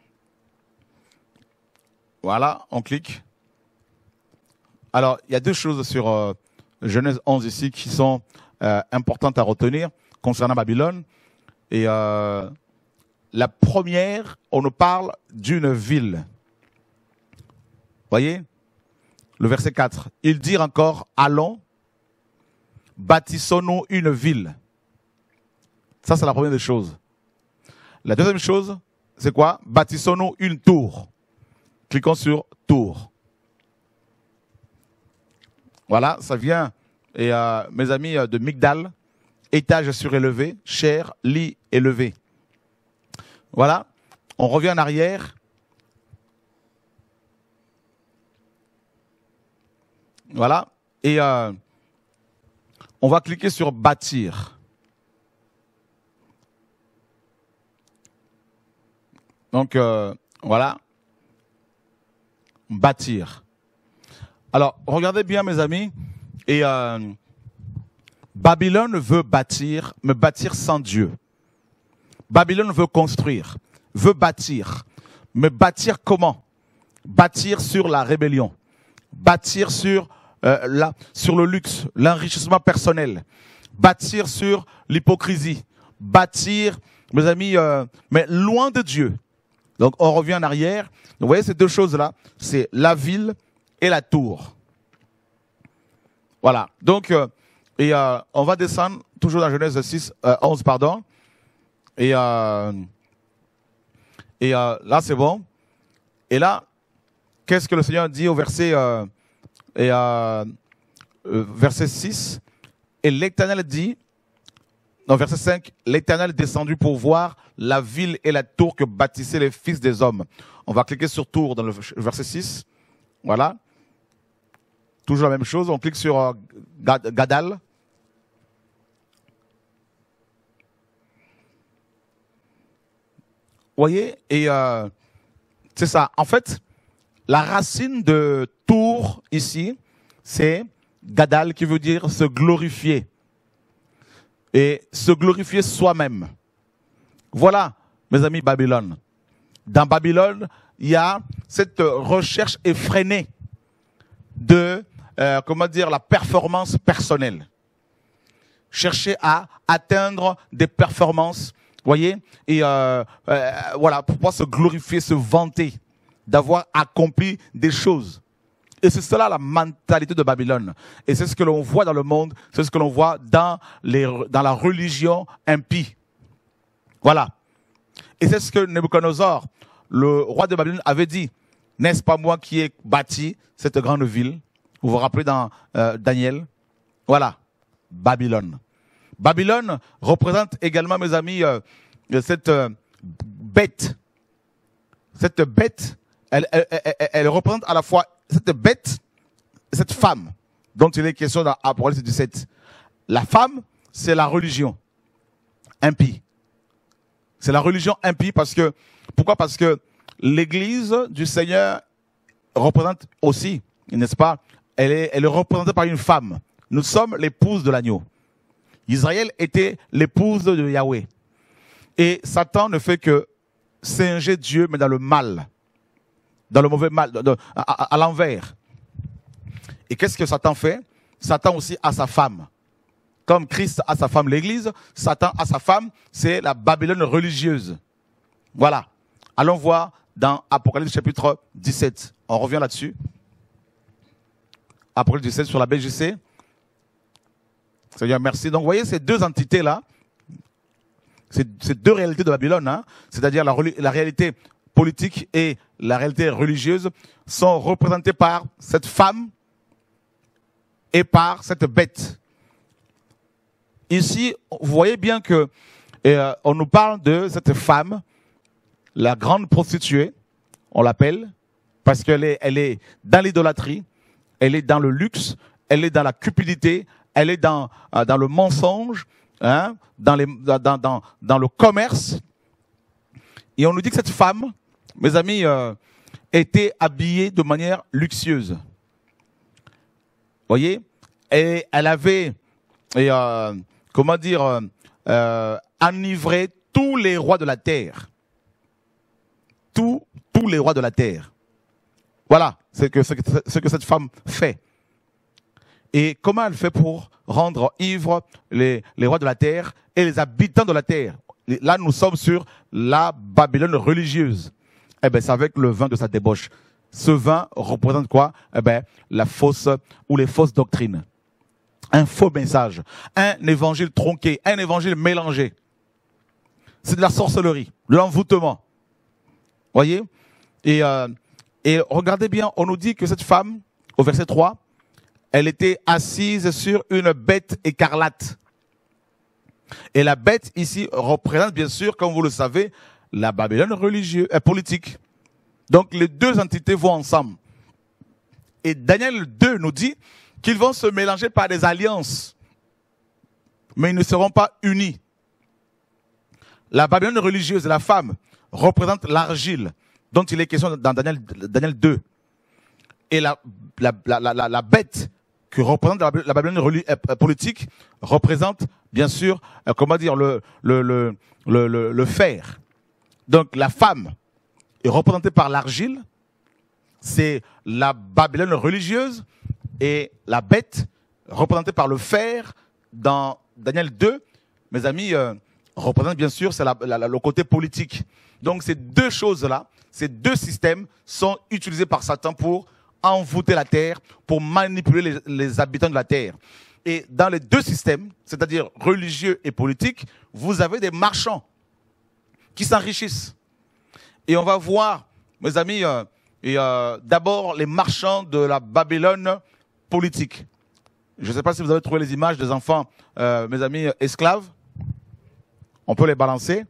Voilà, on clique. Alors, il y a deux choses sur euh, Genèse onze ici qui sont euh, importantes à retenir concernant Babylone. Et euh, la première, on nous parle d'une ville. Voyez, le verset quatre. Ils dirent encore, allons, bâtissons-nous une ville. Ça, c'est la première des choses. La deuxième chose, c'est quoi? Bâtissons-nous une tour. Cliquons sur tour. Voilà, ça vient, et euh, mes amis, de Migdal, étage surélevé, chair, lit élevé. Voilà, on revient en arrière. Voilà, et euh, on va cliquer sur bâtir. Donc, euh, voilà, bâtir. Alors, regardez bien, mes amis, et euh, Babylone veut bâtir, mais bâtir sans Dieu. Babylone veut construire, veut bâtir, mais bâtir comment? Bâtir sur la rébellion, bâtir sur, euh, la, sur le luxe, l'enrichissement personnel, bâtir sur l'hypocrisie, bâtir, mes amis, euh, mais loin de Dieu. Donc, on revient en arrière. Vous voyez ces deux choses-là, c'est la ville et la tour. Voilà. Donc, euh, et, euh, on va descendre toujours dans Genèse six, euh, onze, pardon. Et, euh, et euh, là, c'est bon. Et là, qu'est-ce que le Seigneur dit au verset, euh, et, euh, euh, verset six? Et l'Éternel dit, dans verset cinq, l'Éternel est descendu pour voir la ville et la tour que bâtissaient les fils des hommes. On va cliquer sur tour dans le verset six. Voilà. Toujours la même chose. On clique sur euh, Gadal. Vous voyez? Et euh, c'est ça. En fait, la racine de tour ici, c'est Gadal qui veut dire se glorifier. Et se glorifier soi-même. Voilà, mes amis, Babylone. Dans Babylone, il y a cette recherche effrénée de, euh, comment dire, la performance personnelle. Chercher à atteindre des performances, voyez, et euh, euh, voilà, pour pouvoir se glorifier, se vanter d'avoir accompli des choses. Et c'est cela la mentalité de Babylone. Et c'est ce que l'on voit dans le monde, c'est ce que l'on voit dans, les, dans la religion impie. Voilà. Et c'est ce que Nebuchadnezzar, le roi de Babylone, avait dit. N'est-ce pas moi qui ai bâti cette grande ville? Vous vous rappelez dans euh, Daniel? Voilà. Babylone. Babylone représente également, mes amis, euh, cette euh, bête. Cette bête, elle, elle, elle, elle représente à la fois cette bête, cette femme, dont il est question dans Apocalypse dix-sept. La femme, c'est la religion impie. C'est la religion impie parce que, pourquoi? Parce que l'église du Seigneur représente aussi, n'est-ce pas? Elle est, elle est représentée par une femme. Nous sommes l'épouse de l'agneau. Israël était l'épouse de Yahweh. Et Satan ne fait que singer Dieu, mais dans le mal. Dans le mauvais mal, de, de, à, à, à l'envers. Et qu'est-ce que Satan fait? Satan aussi a sa femme. Comme Christ a sa femme, l'église, Satan a sa femme, c'est la Babylone religieuse. Voilà. Allons voir dans Apocalypse chapitre dix-sept. On revient là-dessus. Apocalypse dix-sept sur la B J C. Seigneur, merci. Donc, vous voyez ces deux entités-là, ces, ces deux réalités de Babylone, hein, c'est-à-dire la, la réalité politique et la réalité religieuse, sont représentées par cette femme et par cette bête. Ici, vous voyez bien que euh, on nous parle de cette femme, la grande prostituée, on l'appelle, parce qu'elle est, elle est dans l'idolâtrie, elle est dans le luxe, elle est dans la cupidité, elle est dans, euh, dans le mensonge, hein, dans, les, dans, dans, dans le commerce. Et on nous dit que cette femme, mes amis, euh, était habillée de manière luxueuse. Vous voyez? Et elle avait, et, euh, comment dire, euh, euh, enivré tous les rois de la terre. Tous, tous les rois de la terre. Voilà ce que, ce, ce que cette femme fait. Et comment elle fait pour rendre ivres les, les rois de la terre et les habitants de la terre? Là, nous sommes sur la Babylone religieuse. Eh bien, c'est avec le vin de sa débauche. Ce vin représente quoi? Eh bien, la fausse ou les fausses doctrines. Un faux message. Un évangile tronqué. Un évangile mélangé. C'est de la sorcellerie. De l'envoûtement. Voyez? Et, euh, et regardez bien, on nous dit que cette femme, au verset trois, elle était assise sur une bête écarlate. Et la bête ici représente bien sûr, comme vous le savez, la Babylone religieuse, euh, politique. Donc les deux entités vont ensemble. Et Daniel deux nous dit qu'ils vont se mélanger par des alliances. Mais ils ne seront pas unis. La Babylone religieuse, la femme, représente l'argile, dont il est question dans Daniel, Daniel deux. Et la, la, la, la, la bête qui représente la, la Babylone religieux, euh, politique représente, bien sûr, euh, comment dire, le, le, le, le, le, le fer. Donc la femme est représentée par l'argile, c'est la Babylone religieuse, et la bête représentée par le fer dans Daniel deux, mes amis, euh, représente bien sûr c'est la, la, la, le côté politique. Donc ces deux choses-là, ces deux systèmes sont utilisés par Satan pour envoûter la terre, pour manipuler les, les habitants de la terre. Et dans les deux systèmes, c'est-à-dire religieux et politique, vous avez des marchands qui s'enrichissent. Et on va voir, mes amis, euh, euh, d'abord les marchands de la Babylone politique. Je ne sais pas si vous avez trouvé les images des enfants, euh, mes amis, esclaves. On peut les balancer.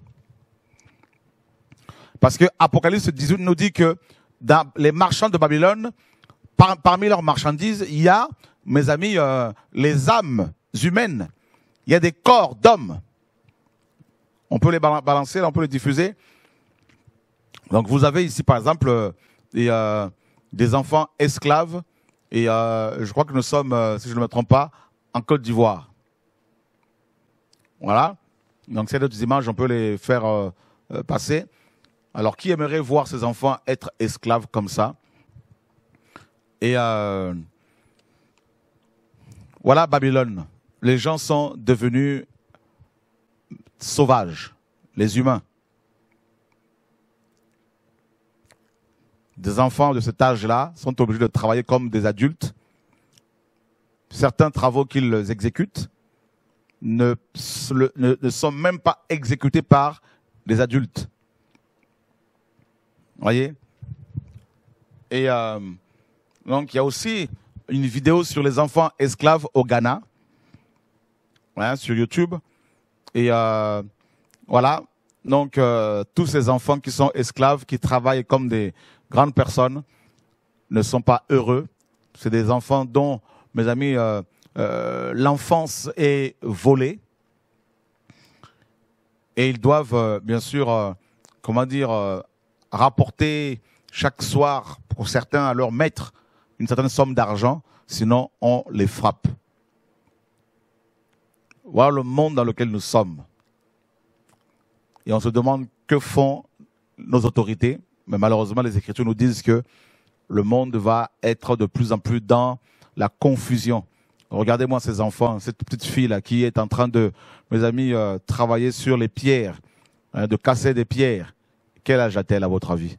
Parce que Apocalypse dix-huit nous dit que dans les marchands de Babylone, par, parmi leurs marchandises, il y a, mes amis, euh, les âmes humaines. Il y a des corps d'hommes. On peut les balancer, on peut les diffuser. Donc vous avez ici, par exemple, euh, des, euh, des enfants esclaves. Et euh, je crois que nous sommes, euh, si je ne me trompe pas, en Côte d'Ivoire. Voilà. Donc ces deux images, on peut les faire euh, euh, passer. Alors, qui aimerait voir ses enfants être esclaves comme ça? Et euh, voilà Babylone. Les gens sont devenus sauvages, les humains. Des enfants de cet âge-là sont obligés de travailler comme des adultes. Certains travaux qu'ils exécutent ne, ne, ne sont même pas exécutés par des adultes. Vous voyez? Et euh, donc, il y a aussi une vidéo sur les enfants esclaves au Ghana, hein, sur YouTube. Et euh, voilà, donc euh, tous ces enfants qui sont esclaves, qui travaillent comme des grandes personnes, ne sont pas heureux. C'est des enfants dont, mes amis, euh, euh, l'enfance est volée. Et ils doivent, euh, bien sûr, euh, comment dire, euh, rapporter chaque soir, pour certains, à leur maître, une certaine somme d'argent, sinon on les frappe. Voilà le monde dans lequel nous sommes. Et on se demande que font nos autorités. Mais malheureusement, les Écritures nous disent que le monde va être de plus en plus dans la confusion. Regardez-moi ces enfants, cette petite fille-là qui est en train de, mes amis, euh, travailler sur les pierres, hein, de casser des pierres. Quel âge a-t-elle à votre avis?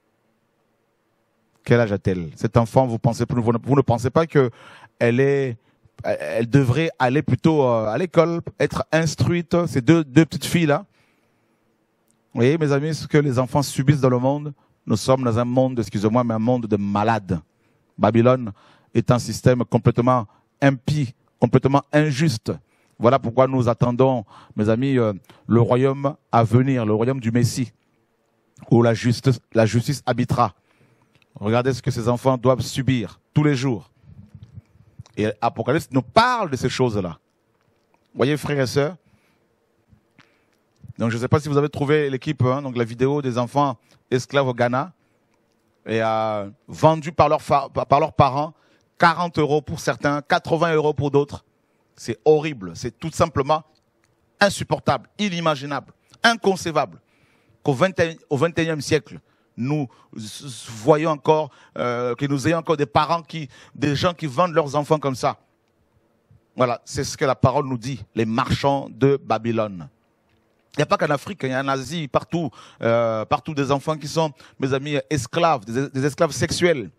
Quel âge a-t-elle? Cet enfant, vous, pensez, vous, ne, vous ne pensez pas qu'elle est, elle devrait aller plutôt euh, à l'école, être instruite, ces deux, deux petites filles-là? Vous voyez, mes amis, ce que les enfants subissent dans le monde, nous sommes dans un monde, excusez-moi, mais un monde de malades. Babylone est un système complètement impie, complètement injuste. Voilà pourquoi nous attendons, mes amis, euh, le royaume à venir, le royaume du Messie, où la justice, la justice habitera. Regardez ce que ces enfants doivent subir tous les jours. Et Apocalypse nous parle de ces choses-là. Vous voyez, frères et sœurs? Donc, je ne sais pas si vous avez trouvé l'équipe, hein, donc la vidéo des enfants esclaves au Ghana, et euh, vendus par, leur par leurs parents, quarante euros pour certains, quatre-vingts euros pour d'autres. C'est horrible, c'est tout simplement insupportable, inimaginable, inconcevable qu'au vingt et unième siècle, nous voyons encore, euh, que nous ayons encore des parents, qui, des gens qui vendent leurs enfants comme ça. Voilà, c'est ce que la parole nous dit, les marchands de Babylone. Il n'y a pas qu'en Afrique, il y a en Asie, partout, euh, partout des enfants qui sont, mes amis, esclaves, des, des esclaves sexuels.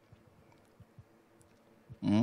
Hmm.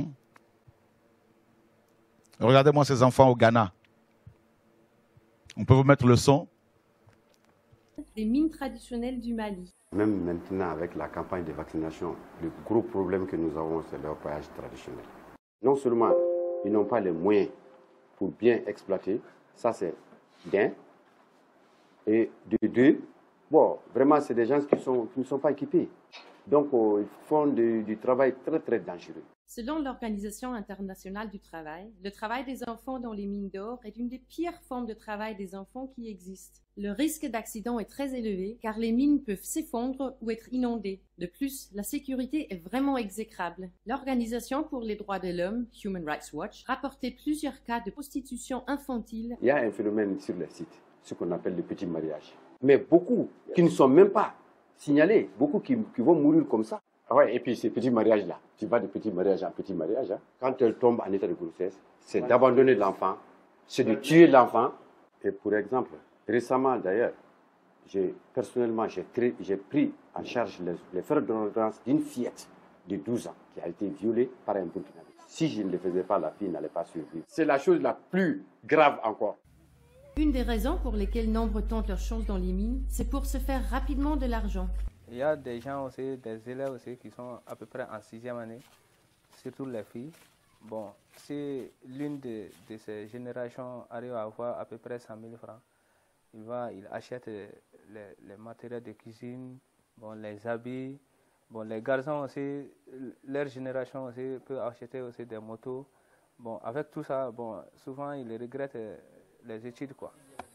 Regardez-moi ces enfants au Ghana. On peut vous mettre le son. Les mines traditionnelles du Mali. Même maintenant, avec la campagne de vaccination, le gros problème que nous avons, c'est leur paillage traditionnel. Non seulement ils n'ont pas les moyens pour bien exploiter, ça c'est bien. Et de deux, bon, vraiment, c'est des gens qui, sont, qui ne sont pas équipés. Donc, euh, ils font du, du travail très, très dangereux. Selon l'Organisation internationale du travail, le travail des enfants dans les mines d'or est une des pires formes de travail des enfants qui existent. Le risque d'accident est très élevé car les mines peuvent s'effondrer ou être inondées. De plus, la sécurité est vraiment exécrable. L'Organisation pour les droits de l'homme, Human Rights Watch, rapportait plusieurs cas de prostitution infantile. Il y a un phénomène sur les sites, ce qu'on appelle le petit mariage. Mais beaucoup qui ne sont même pas signalés, beaucoup qui, qui vont mourir comme ça. Ah ouais, et puis ces petits mariages-là, tu vas de petit mariage en petit mariage, hein. Quand elle tombe en état de grossesse, c'est ouais. d'abandonner l'enfant, c'est de tuer l'enfant. Et pour exemple, récemment d'ailleurs, j'ai personnellement j'ai pris en charge les, les frais d'ordonnance d'une fillette de douze ans qui a été violée par un Burkinabé. Si je ne le faisais pas, la fille n'allait pas survivre. C'est la chose la plus grave encore. Une des raisons pour lesquelles nombre tentent leur chance dans les mines, c'est pour se faire rapidement de l'argent. Il y a des gens aussi, des élèves aussi qui sont à peu près en sixième année, surtout les filles. Bon, si l'une de, de ces générations arrive à avoir à peu près cent mille francs, il va, il achète les, les matériels de cuisine, bon, les habits. Bon, les garçons aussi, leur génération aussi peut acheter aussi des motos. Bon, avec tout ça, bon, souvent ils regrettent les études, quoi.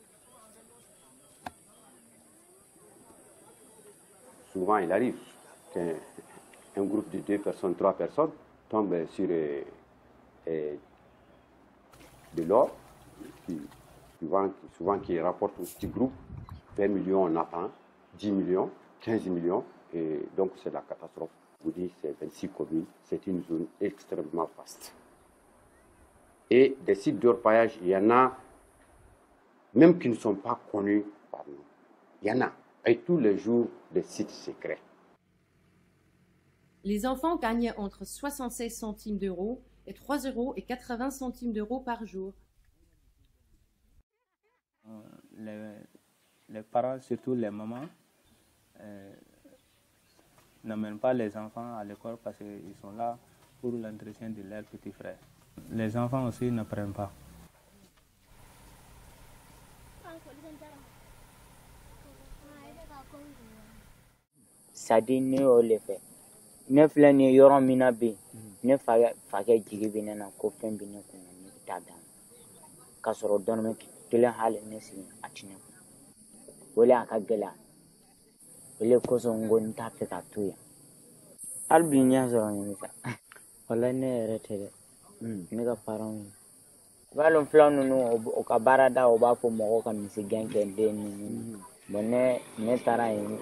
Souvent, il arrive qu'un un groupe de deux personnes, trois personnes tombe sur euh, euh, de l'or, qui, souvent, souvent qui rapporte au petit groupe. vingt millions, on attend, dix millions, quinze millions, et donc c'est la catastrophe. Je vous dis, c'est vingt-six communes, c'est une zone extrêmement vaste. Et des sites d'orpaillage, il y en a, même qui ne sont pas connus par nous. Il y en a. Et tous les jours, des sites secrets. Les enfants gagnent entre soixante-seize centimes d'euros et trois euros et quatre-vingts centimes d'euros par jour. Les, les parents, surtout les mamans, euh, n'amènent pas les enfants à l'école parce qu'ils sont là pour l'entretien de leurs petits frères. Les enfants aussi n'apprennent pas. Sadi ne y'o le fɛ ne filɛ nin ye yɔrɔ min na bi ne fakɛ jigi bɛ ne na ko fɛn bɛ ne kun na ne bɛ taa d'a ma k'a sɔrɔ dɔrɔmɛ kelen hali ne sigi a tɛ ne kun o le a ka gɛlɛya o le kosɔn n ko n t'a fɛ ka to yan hali bi n y'a sɔrɔ ɲini sa walayi ne yɛrɛ tɛ dɛ ne ka parents ye b'a dɔn filaw ninnu o ka baarada o b'a fɔ mɔgɔw ka misigɛn kɛ den ninnu bon ne ne taara yen.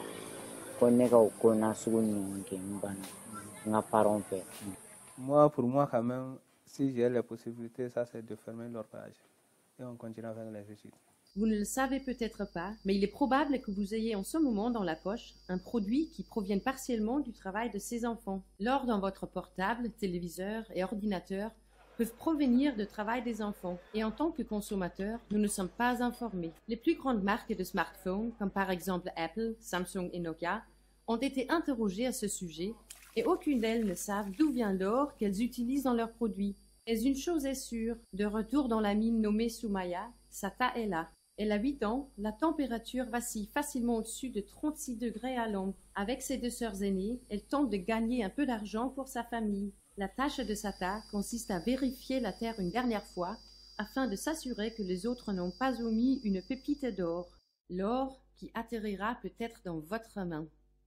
Moi, pour moi, quand même, si j'ai la possibilité, ça c'est de fermer l'orpaillage et on continue avec les études. Vous ne le savez peut-être pas, mais il est probable que vous ayez en ce moment dans la poche un produit qui provient partiellement du travail de ces enfants. L'or dans votre portable, téléviseur et ordinateur peuvent provenir du travail des enfants. Et en tant que consommateurs, nous ne sommes pas informés. Les plus grandes marques de smartphones, comme par exemple Apple, Samsung et Nokia, ont été interrogées à ce sujet et aucune d'elles ne savent d'où vient l'or qu'elles utilisent dans leurs produits. Mais une chose est sûre, de retour dans la mine nommée Soumaya, Sata est là. Elle a huit ans, la température vacille facilement au-dessus de trente-six degrés à l'ombre. Avec ses deux sœurs aînées, elle tente de gagner un peu d'argent pour sa famille. La tâche de Sata consiste à vérifier la terre une dernière fois afin de s'assurer que les autres n'ont pas omis une pépite d'or. L'or qui atterrira peut-être dans votre main.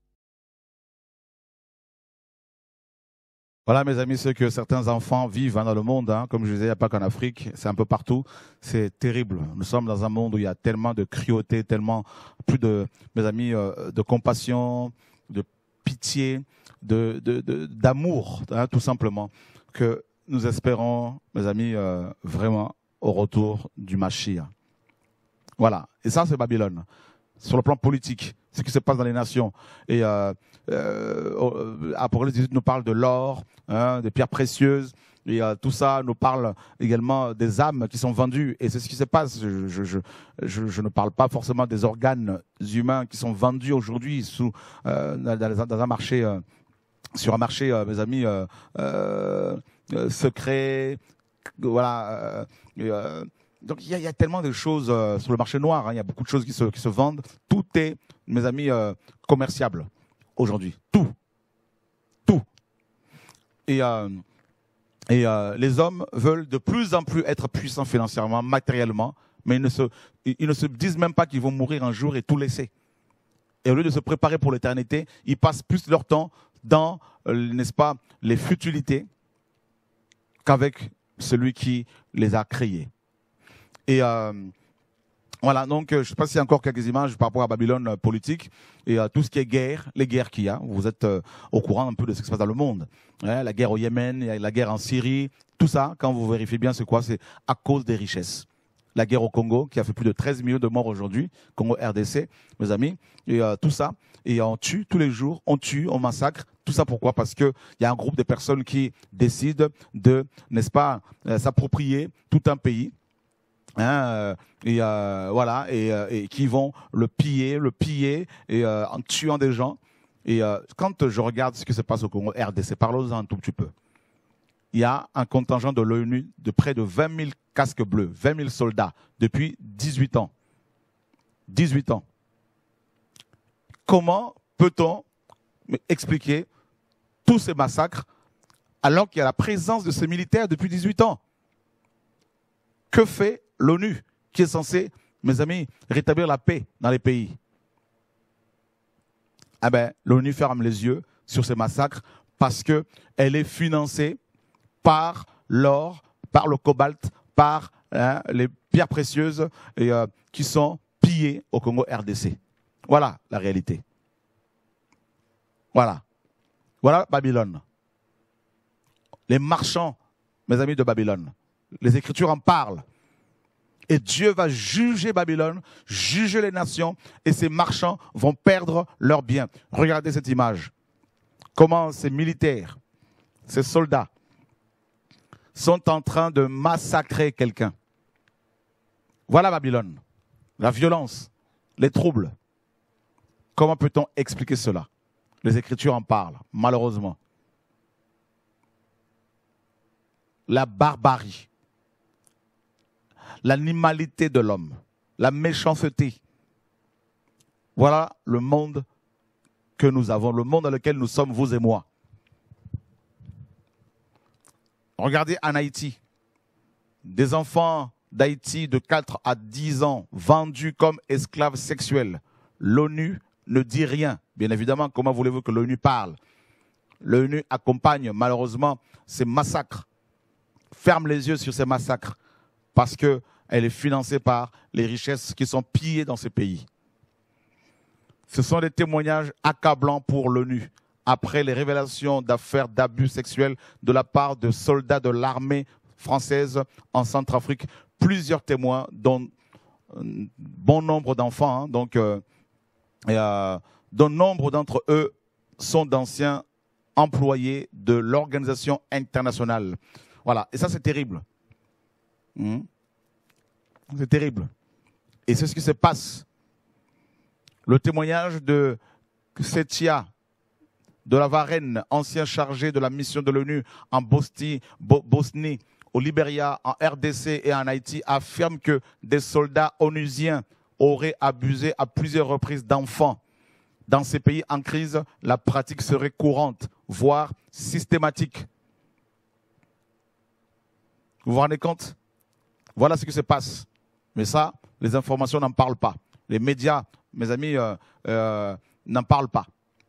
Voilà, mes amis, ce que certains enfants vivent hein, dans le monde, hein, comme je disais, il n'y a pas qu'en Afrique, c'est un peu partout. C'est terrible. Nous sommes dans un monde où il y a tellement de cruauté, tellement plus de, mes amis, euh, de compassion, de pitié, de, de, de, d'amour, hein, tout simplement, que nous espérons, mes amis, euh, vraiment au retour du Mashiach. Voilà. Et ça, c'est Babylone. Sur le plan politique, ce qui se passe dans les nations. Et euh, euh, Apocalypse dix-huit nous parle de l'or, hein, des pierres précieuses, et euh, tout ça nous parle également des âmes qui sont vendues. Et c'est ce qui se passe. Je, je, je, je, je ne parle pas forcément des organes humains qui sont vendus aujourd'hui sous euh, dans, dans un marché, euh, sur un marché, euh, mes amis, euh, euh, euh, secret, voilà. Euh, et, euh, Donc il y, y a tellement de choses euh, sur le marché noir, hein, il y a beaucoup de choses qui se, qui se vendent. Tout est, mes amis, euh, commerciable aujourd'hui. Tout. Tout. Et, euh, et euh, les hommes veulent de plus en plus être puissants financièrement, matériellement, mais ils ne se, ils ne se disent même pas qu'ils vont mourir un jour et tout laisser. Et au lieu de se préparer pour l'éternité, ils passent plus leur temps dans, euh, n'est-ce pas, les futilités qu'avec celui qui les a créés. Et euh, voilà, donc euh, je ne sais pas s'il y a encore quelques images par rapport à Babylone euh, politique et euh, tout ce qui est guerre, les guerres qu'il y a. Vous êtes euh, au courant un peu de ce qui se passe dans le monde. Ouais, la guerre au Yémen, la guerre en Syrie, tout ça, quand vous vérifiez bien c'est quoi, c'est à cause des richesses. La guerre au Congo, qui a fait plus de treize millions de morts aujourd'hui, Congo R D C, mes amis, et euh, tout ça, et on tue tous les jours, on tue, on massacre, Tout ça pourquoi? Parce qu'il y a un groupe de personnes qui décident de, n'est-ce pas, euh, s'approprier tout un pays. Hein, euh, et euh, voilà, et, euh, et qui vont le piller, le piller, et euh, en tuant des gens. Et euh, quand je regarde ce qui se passe au Congo R D C, parlons-en un tout petit peu. Il y a un contingent de l'ONU de près de vingt mille casques bleus, vingt mille soldats depuis dix-huit ans. dix-huit ans. Comment peut-on expliquer tous ces massacres alors qu'il y a la présence de ces militaires depuis dix-huit ans? Que fait l'ONU qui est censée, mes amis, rétablir la paix dans les pays? Ah ben, l'ONU ferme les yeux sur ces massacres parce qu'elle est financée par l'or, par le cobalt, par hein, les pierres précieuses et, euh, qui sont pillées au Congo R D C. Voilà la réalité. Voilà. Voilà Babylone. Les marchands, mes amis de Babylone. Les Écritures en parlent. Et Dieu va juger Babylone, juger les nations, et ces marchands vont perdre leurs biens. Regardez cette image. Comment ces militaires, ces soldats, sont en train de massacrer quelqu'un. Voilà Babylone. La violence, les troubles. Comment peut-on expliquer cela? Les Écritures en parlent, malheureusement. La barbarie. L'animalité de l'homme, la méchanceté. Voilà le monde que nous avons, le monde dans lequel nous sommes, vous et moi. Regardez en Haïti, des enfants d'Haïti de quatre à dix ans vendus comme esclaves sexuels. L'ONU ne dit rien. Bien évidemment, comment voulez-vous que l'ONU parle? L'ONU accompagne malheureusement ces massacres, ferme les yeux sur ces massacres, parce que elle est financée par les richesses qui sont pillées dans ces pays. Ce sont des témoignages accablants pour l'ONU après les révélations d'affaires d'abus sexuels de la part de soldats de l'armée française en Centrafrique. Plusieurs témoins, dont un bon nombre d'enfants, hein, donc, euh, et, euh, dont nombre d'entre eux sont d'anciens employés de l'organisation internationale. Voilà, et ça c'est terrible. Mmh. C'est terrible. Et c'est ce qui se passe. Le témoignage de Setia, de la Varenne, ancien chargé de la mission de l'ONU en Bosnie, Bo Bosnie, au Libéria, en R D C et en Haïti, affirme que des soldats onusiens auraient abusé à plusieurs reprises d'enfants. Dans ces pays en crise, la pratique serait courante, voire systématique. Vous vous rendez compte? Voilà ce qui se passe. Mais ça, les informations n'en parlent pas. Les médias, mes amis, euh, euh, n'en parlent pas.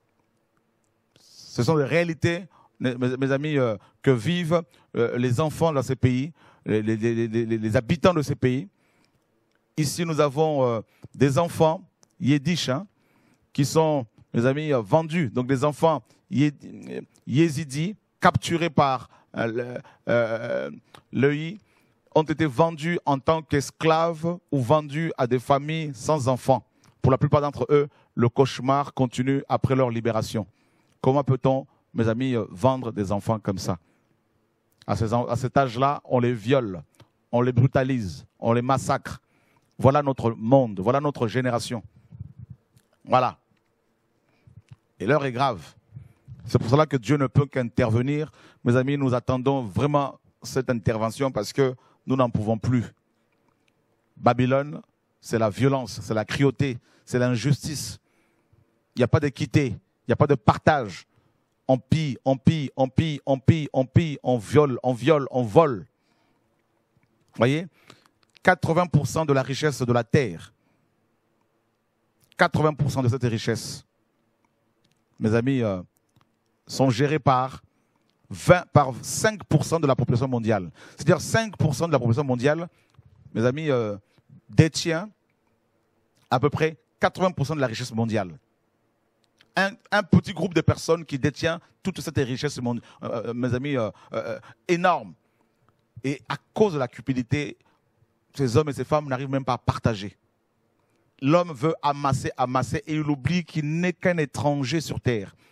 Ce sont des réalités, mes, mes amis, euh, que vivent euh, les enfants dans ces pays, les, les, les, les, les habitants de ces pays. Ici, nous avons euh, des enfants yiddish, hein, qui sont, mes amis, euh, vendus. Donc des enfants yézidis, capturés par euh, le, euh, l'E I, ont été vendus en tant qu'esclaves ou vendus à des familles sans enfants. Pour la plupart d'entre eux, le cauchemar continue après leur libération. Comment peut-on, mes amis, vendre des enfants comme ça? À, ces, à cet âge-là, on les viole, on les brutalise, on les massacre. Voilà notre monde, voilà notre génération. Voilà. Et l'heure est grave. C'est pour cela que Dieu ne peut qu'intervenir. Mes amis, nous attendons vraiment cette intervention parce que nous n'en pouvons plus. Babylone, c'est la violence, c'est la cruauté, c'est l'injustice. Il n'y a pas d'équité, il n'y a pas de partage. On pille, on pille, on pille, on pille, on pille, on viole, on viole, on vole. Vous voyez, quatre-vingts pour cent de la richesse de la terre, quatre-vingts pour cent de cette richesse, mes amis, euh, sont gérés par vingt, par cinq pour cent de la population mondiale. C'est-à-dire cinq pour cent de la population mondiale, mes amis, euh, détient à peu près quatre-vingts pour cent de la richesse mondiale. Un, un petit groupe de personnes qui détient toute cette richesse, euh, euh, mes amis, euh, euh, énorme. Et à cause de la cupidité, ces hommes et ces femmes n'arrivent même pas à partager. L'homme veut amasser, amasser, et il oublie qu'il n'est qu'un étranger sur terre.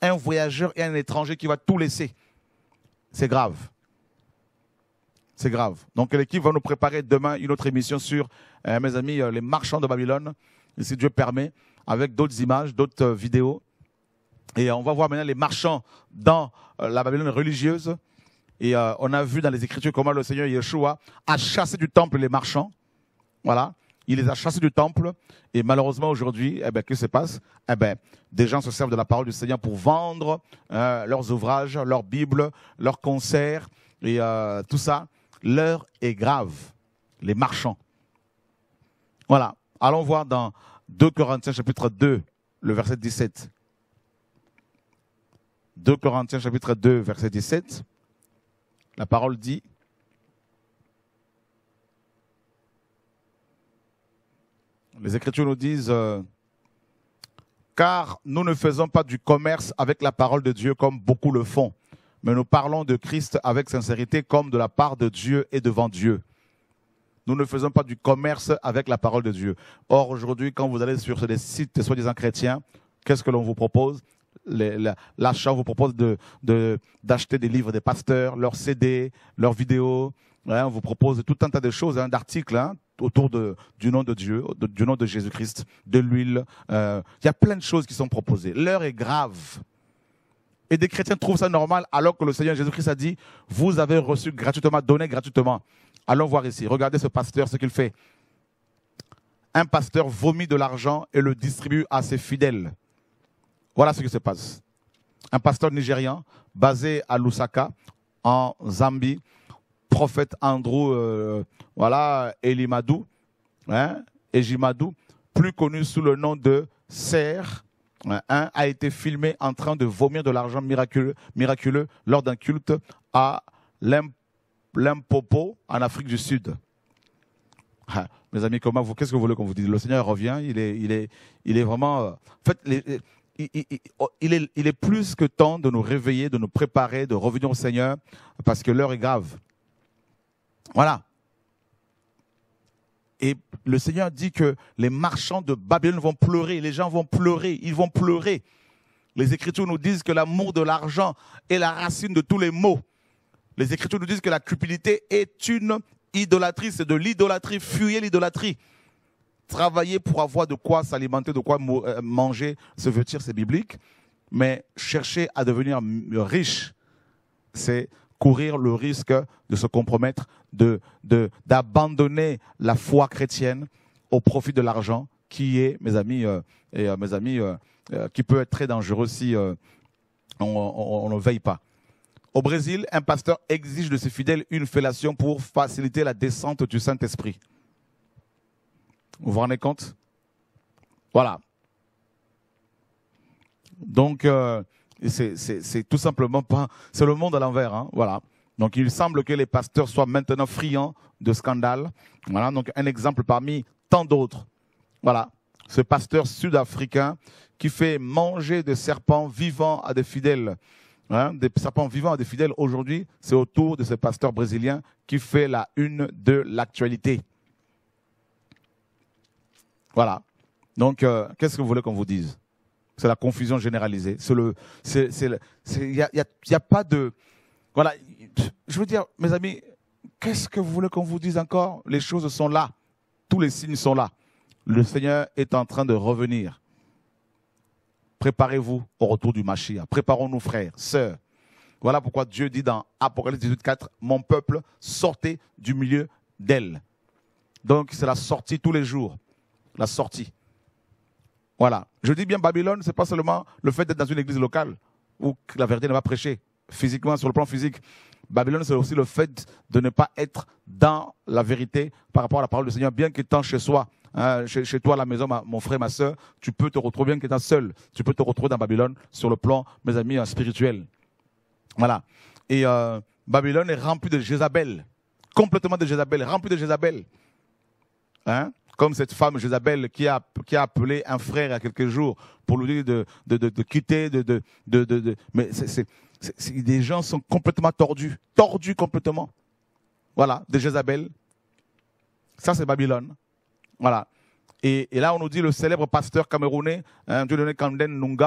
un voyageur et un étranger qui va tout laisser. C'est grave. C'est grave. Donc l'équipe va nous préparer demain une autre émission sur, euh, mes amis, euh, les marchands de Babylone, si Dieu permet, avec d'autres images, d'autres euh, vidéos. Et euh, on va voir maintenant les marchands dans euh, la Babylone religieuse. Et euh, on a vu dans les Écritures comment le Seigneur Yeshua a chassé du temple les marchands. Voilà. Il les a chassés du temple. Et malheureusement, aujourd'hui, eh ben, qu'est-ce qui se passe? Eh ben, des gens se servent de la parole du Seigneur pour vendre euh, leurs ouvrages, leurs Bibles, leurs concerts et euh, tout ça. L'heure est grave. Les marchands. Voilà. Allons voir dans deux Corinthiens chapitre deux, le verset dix-sept. deux Corinthiens chapitre deux, verset dix-sept. La parole dit: les Écritures nous disent euh, « Car nous ne faisons pas du commerce avec la parole de Dieu comme beaucoup le font, mais nous parlons de Christ avec sincérité comme de la part de Dieu et devant Dieu. » Nous ne faisons pas du commerce avec la parole de Dieu. Or, aujourd'hui, quand vous allez sur des sites soi-disant chrétiens, qu'est-ce que l'on vous propose? L'achat vous propose de, de, d'acheter des livres des pasteurs, leurs C D, leurs vidéos. Hein, on vous propose tout un tas de choses, hein, d'articles hein, autour de, du nom de Dieu, de, du nom de Jésus-Christ, de l'huile. Euh, il y a plein de choses qui sont proposées. L'heure est grave. Et des chrétiens trouvent ça normal alors que le Seigneur Jésus-Christ a dit « Vous avez reçu gratuitement, donné gratuitement ». Allons voir ici. Regardez ce pasteur, ce qu'il fait. Un pasteur vomit de l'argent et le distribue à ses fidèles. Voilà ce qui se passe. Un pasteur nigérian basé à Lusaka, en Zambie, prophète Andrew euh, voilà, Elimadou, hein, Ejimadou, plus connu sous le nom de Serre, hein, a été filmé en train de vomir de l'argent miraculeux, miraculeux lors d'un culte à Limpopo, en Afrique du Sud. Ah, mes amis, comment vous, qu'est-ce que vous voulez qu'on vous dise? Le Seigneur revient, il est, il est, il est vraiment... Euh, en fait, les, les, Il, il, il, est, il est plus que temps de nous réveiller, de nous préparer, de revenir au Seigneur, parce que l'heure est grave. Voilà. Et le Seigneur dit que les marchands de Babylone vont pleurer, les gens vont pleurer, ils vont pleurer. Les Écritures nous disent que l'amour de l'argent est la racine de tous les maux. Les Écritures nous disent que la cupidité est une idolâtrie, c'est de l'idolâtrie, fuyez l'idolâtrie. Travailler pour avoir de quoi s'alimenter, de quoi manger, se vêtir, c'est biblique. Mais chercher à devenir riche, c'est courir le risque de se compromettre, de, de, d'abandonner la foi chrétienne au profit de l'argent, qui est, mes amis, euh, et, euh, mes amis euh, euh, qui peut être très dangereux si euh, on, on, on ne veille pas. Au Brésil, un pasteur exige de ses fidèles une fellation pour faciliter la descente du Saint-Esprit. Vous vous rendez compte? Voilà. Donc, euh, c'est tout simplement pas... C'est le monde à l'envers. Hein, voilà. Donc, il semble que les pasteurs soient maintenant friands de scandales. Voilà. Donc, un exemple parmi tant d'autres. Voilà. Ce pasteur sud-africain qui fait manger des serpents vivants à des fidèles. Hein, des serpents vivants à des fidèles. Aujourd'hui, c'est au tour de ce pasteur brésilien qui fait la une de l'actualité. Voilà. Donc, euh, qu'est-ce que vous voulez qu'on vous dise? C'est la confusion généralisée. C'est le, c'est, c'est le, il y a, y a, y a pas de, voilà. Je veux dire, mes amis, qu'est-ce que vous voulez qu'on vous dise encore? Les choses sont là. Tous les signes sont là. Le Seigneur est en train de revenir. Préparez-vous au retour du Mashiach. Préparons-nous, frères, sœurs. Voilà pourquoi Dieu dit dans Apocalypse dix-huit, quatre, mon peuple, sortez du milieu d'elle. Donc, c'est la sortie tous les jours. La sortie. Voilà. Je dis bien Babylone, ce n'est pas seulement le fait d'être dans une église locale où la vérité n'est pas prêchée physiquement, sur le plan physique. Babylone, c'est aussi le fait de ne pas être dans la vérité par rapport à la parole du Seigneur, bien qu'étant chez soi, hein, chez, chez toi à la maison, ma, mon frère, ma soeur, tu peux te retrouver, bien qu'étant seul, tu peux te retrouver dans Babylone sur le plan, mes amis, euh, spirituel. Voilà. Et euh, Babylone est remplie de Jézabel, complètement de Jézabel, remplie de Jézabel. Hein? Comme cette femme Jézabel qui a, qui a appelé un frère il y a quelques jours pour lui dire de, de, de, de quitter, de, de, de, de, de... mais c'est, c'est, c'est, des gens sont complètement tordus, tordus complètement. Voilà, de Jézabel. Ça, c'est Babylone. Voilà. Et, et là, on nous dit le célèbre pasteur camerounais, hein, Dieudonné Kanden Nunga,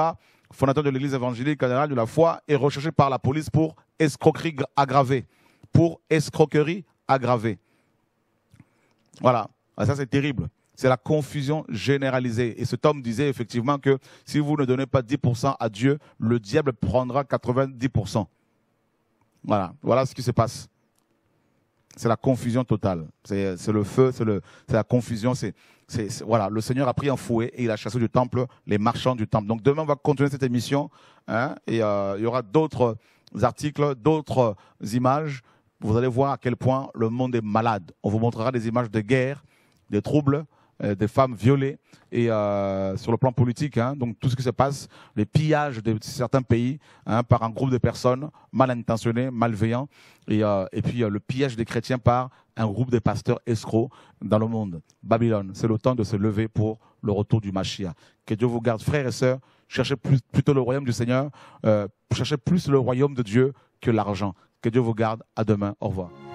fondateur de l'église évangélique cathédrale de la foi, est recherché par la police pour escroquerie aggravée. Pour escroquerie aggravée. Voilà, ça c'est terrible. C'est la confusion généralisée. Et cet homme disait effectivement que si vous ne donnez pas dix pour cent à Dieu, le diable prendra quatre-vingt-dix pour cent. Voilà, voilà ce qui se passe. C'est la confusion totale. C'est le feu, c'est la confusion. C'est voilà, le Seigneur a pris un fouet et il a chassé du temple les marchands du temple. Donc demain, on va continuer cette émission. Hein, et euh, il y aura d'autres articles, d'autres images. Vous allez voir à quel point le monde est malade. On vous montrera des images de guerre, des troubles, euh, des femmes violées. Et euh, sur le plan politique, hein, donc tout ce qui se passe, les pillages de certains pays hein, par un groupe de personnes mal intentionnées, malveillants. Et, euh, et puis euh, le pillage des chrétiens par un groupe de pasteurs escrocs dans le monde. Babylone, c'est le temps de se lever pour le retour du Mashiach. Que Dieu vous garde, frères et sœurs. Cherchez plus, plutôt le royaume du Seigneur. Euh, cherchez plus le royaume de Dieu que l'argent. Que Dieu vous garde. À demain. Au revoir.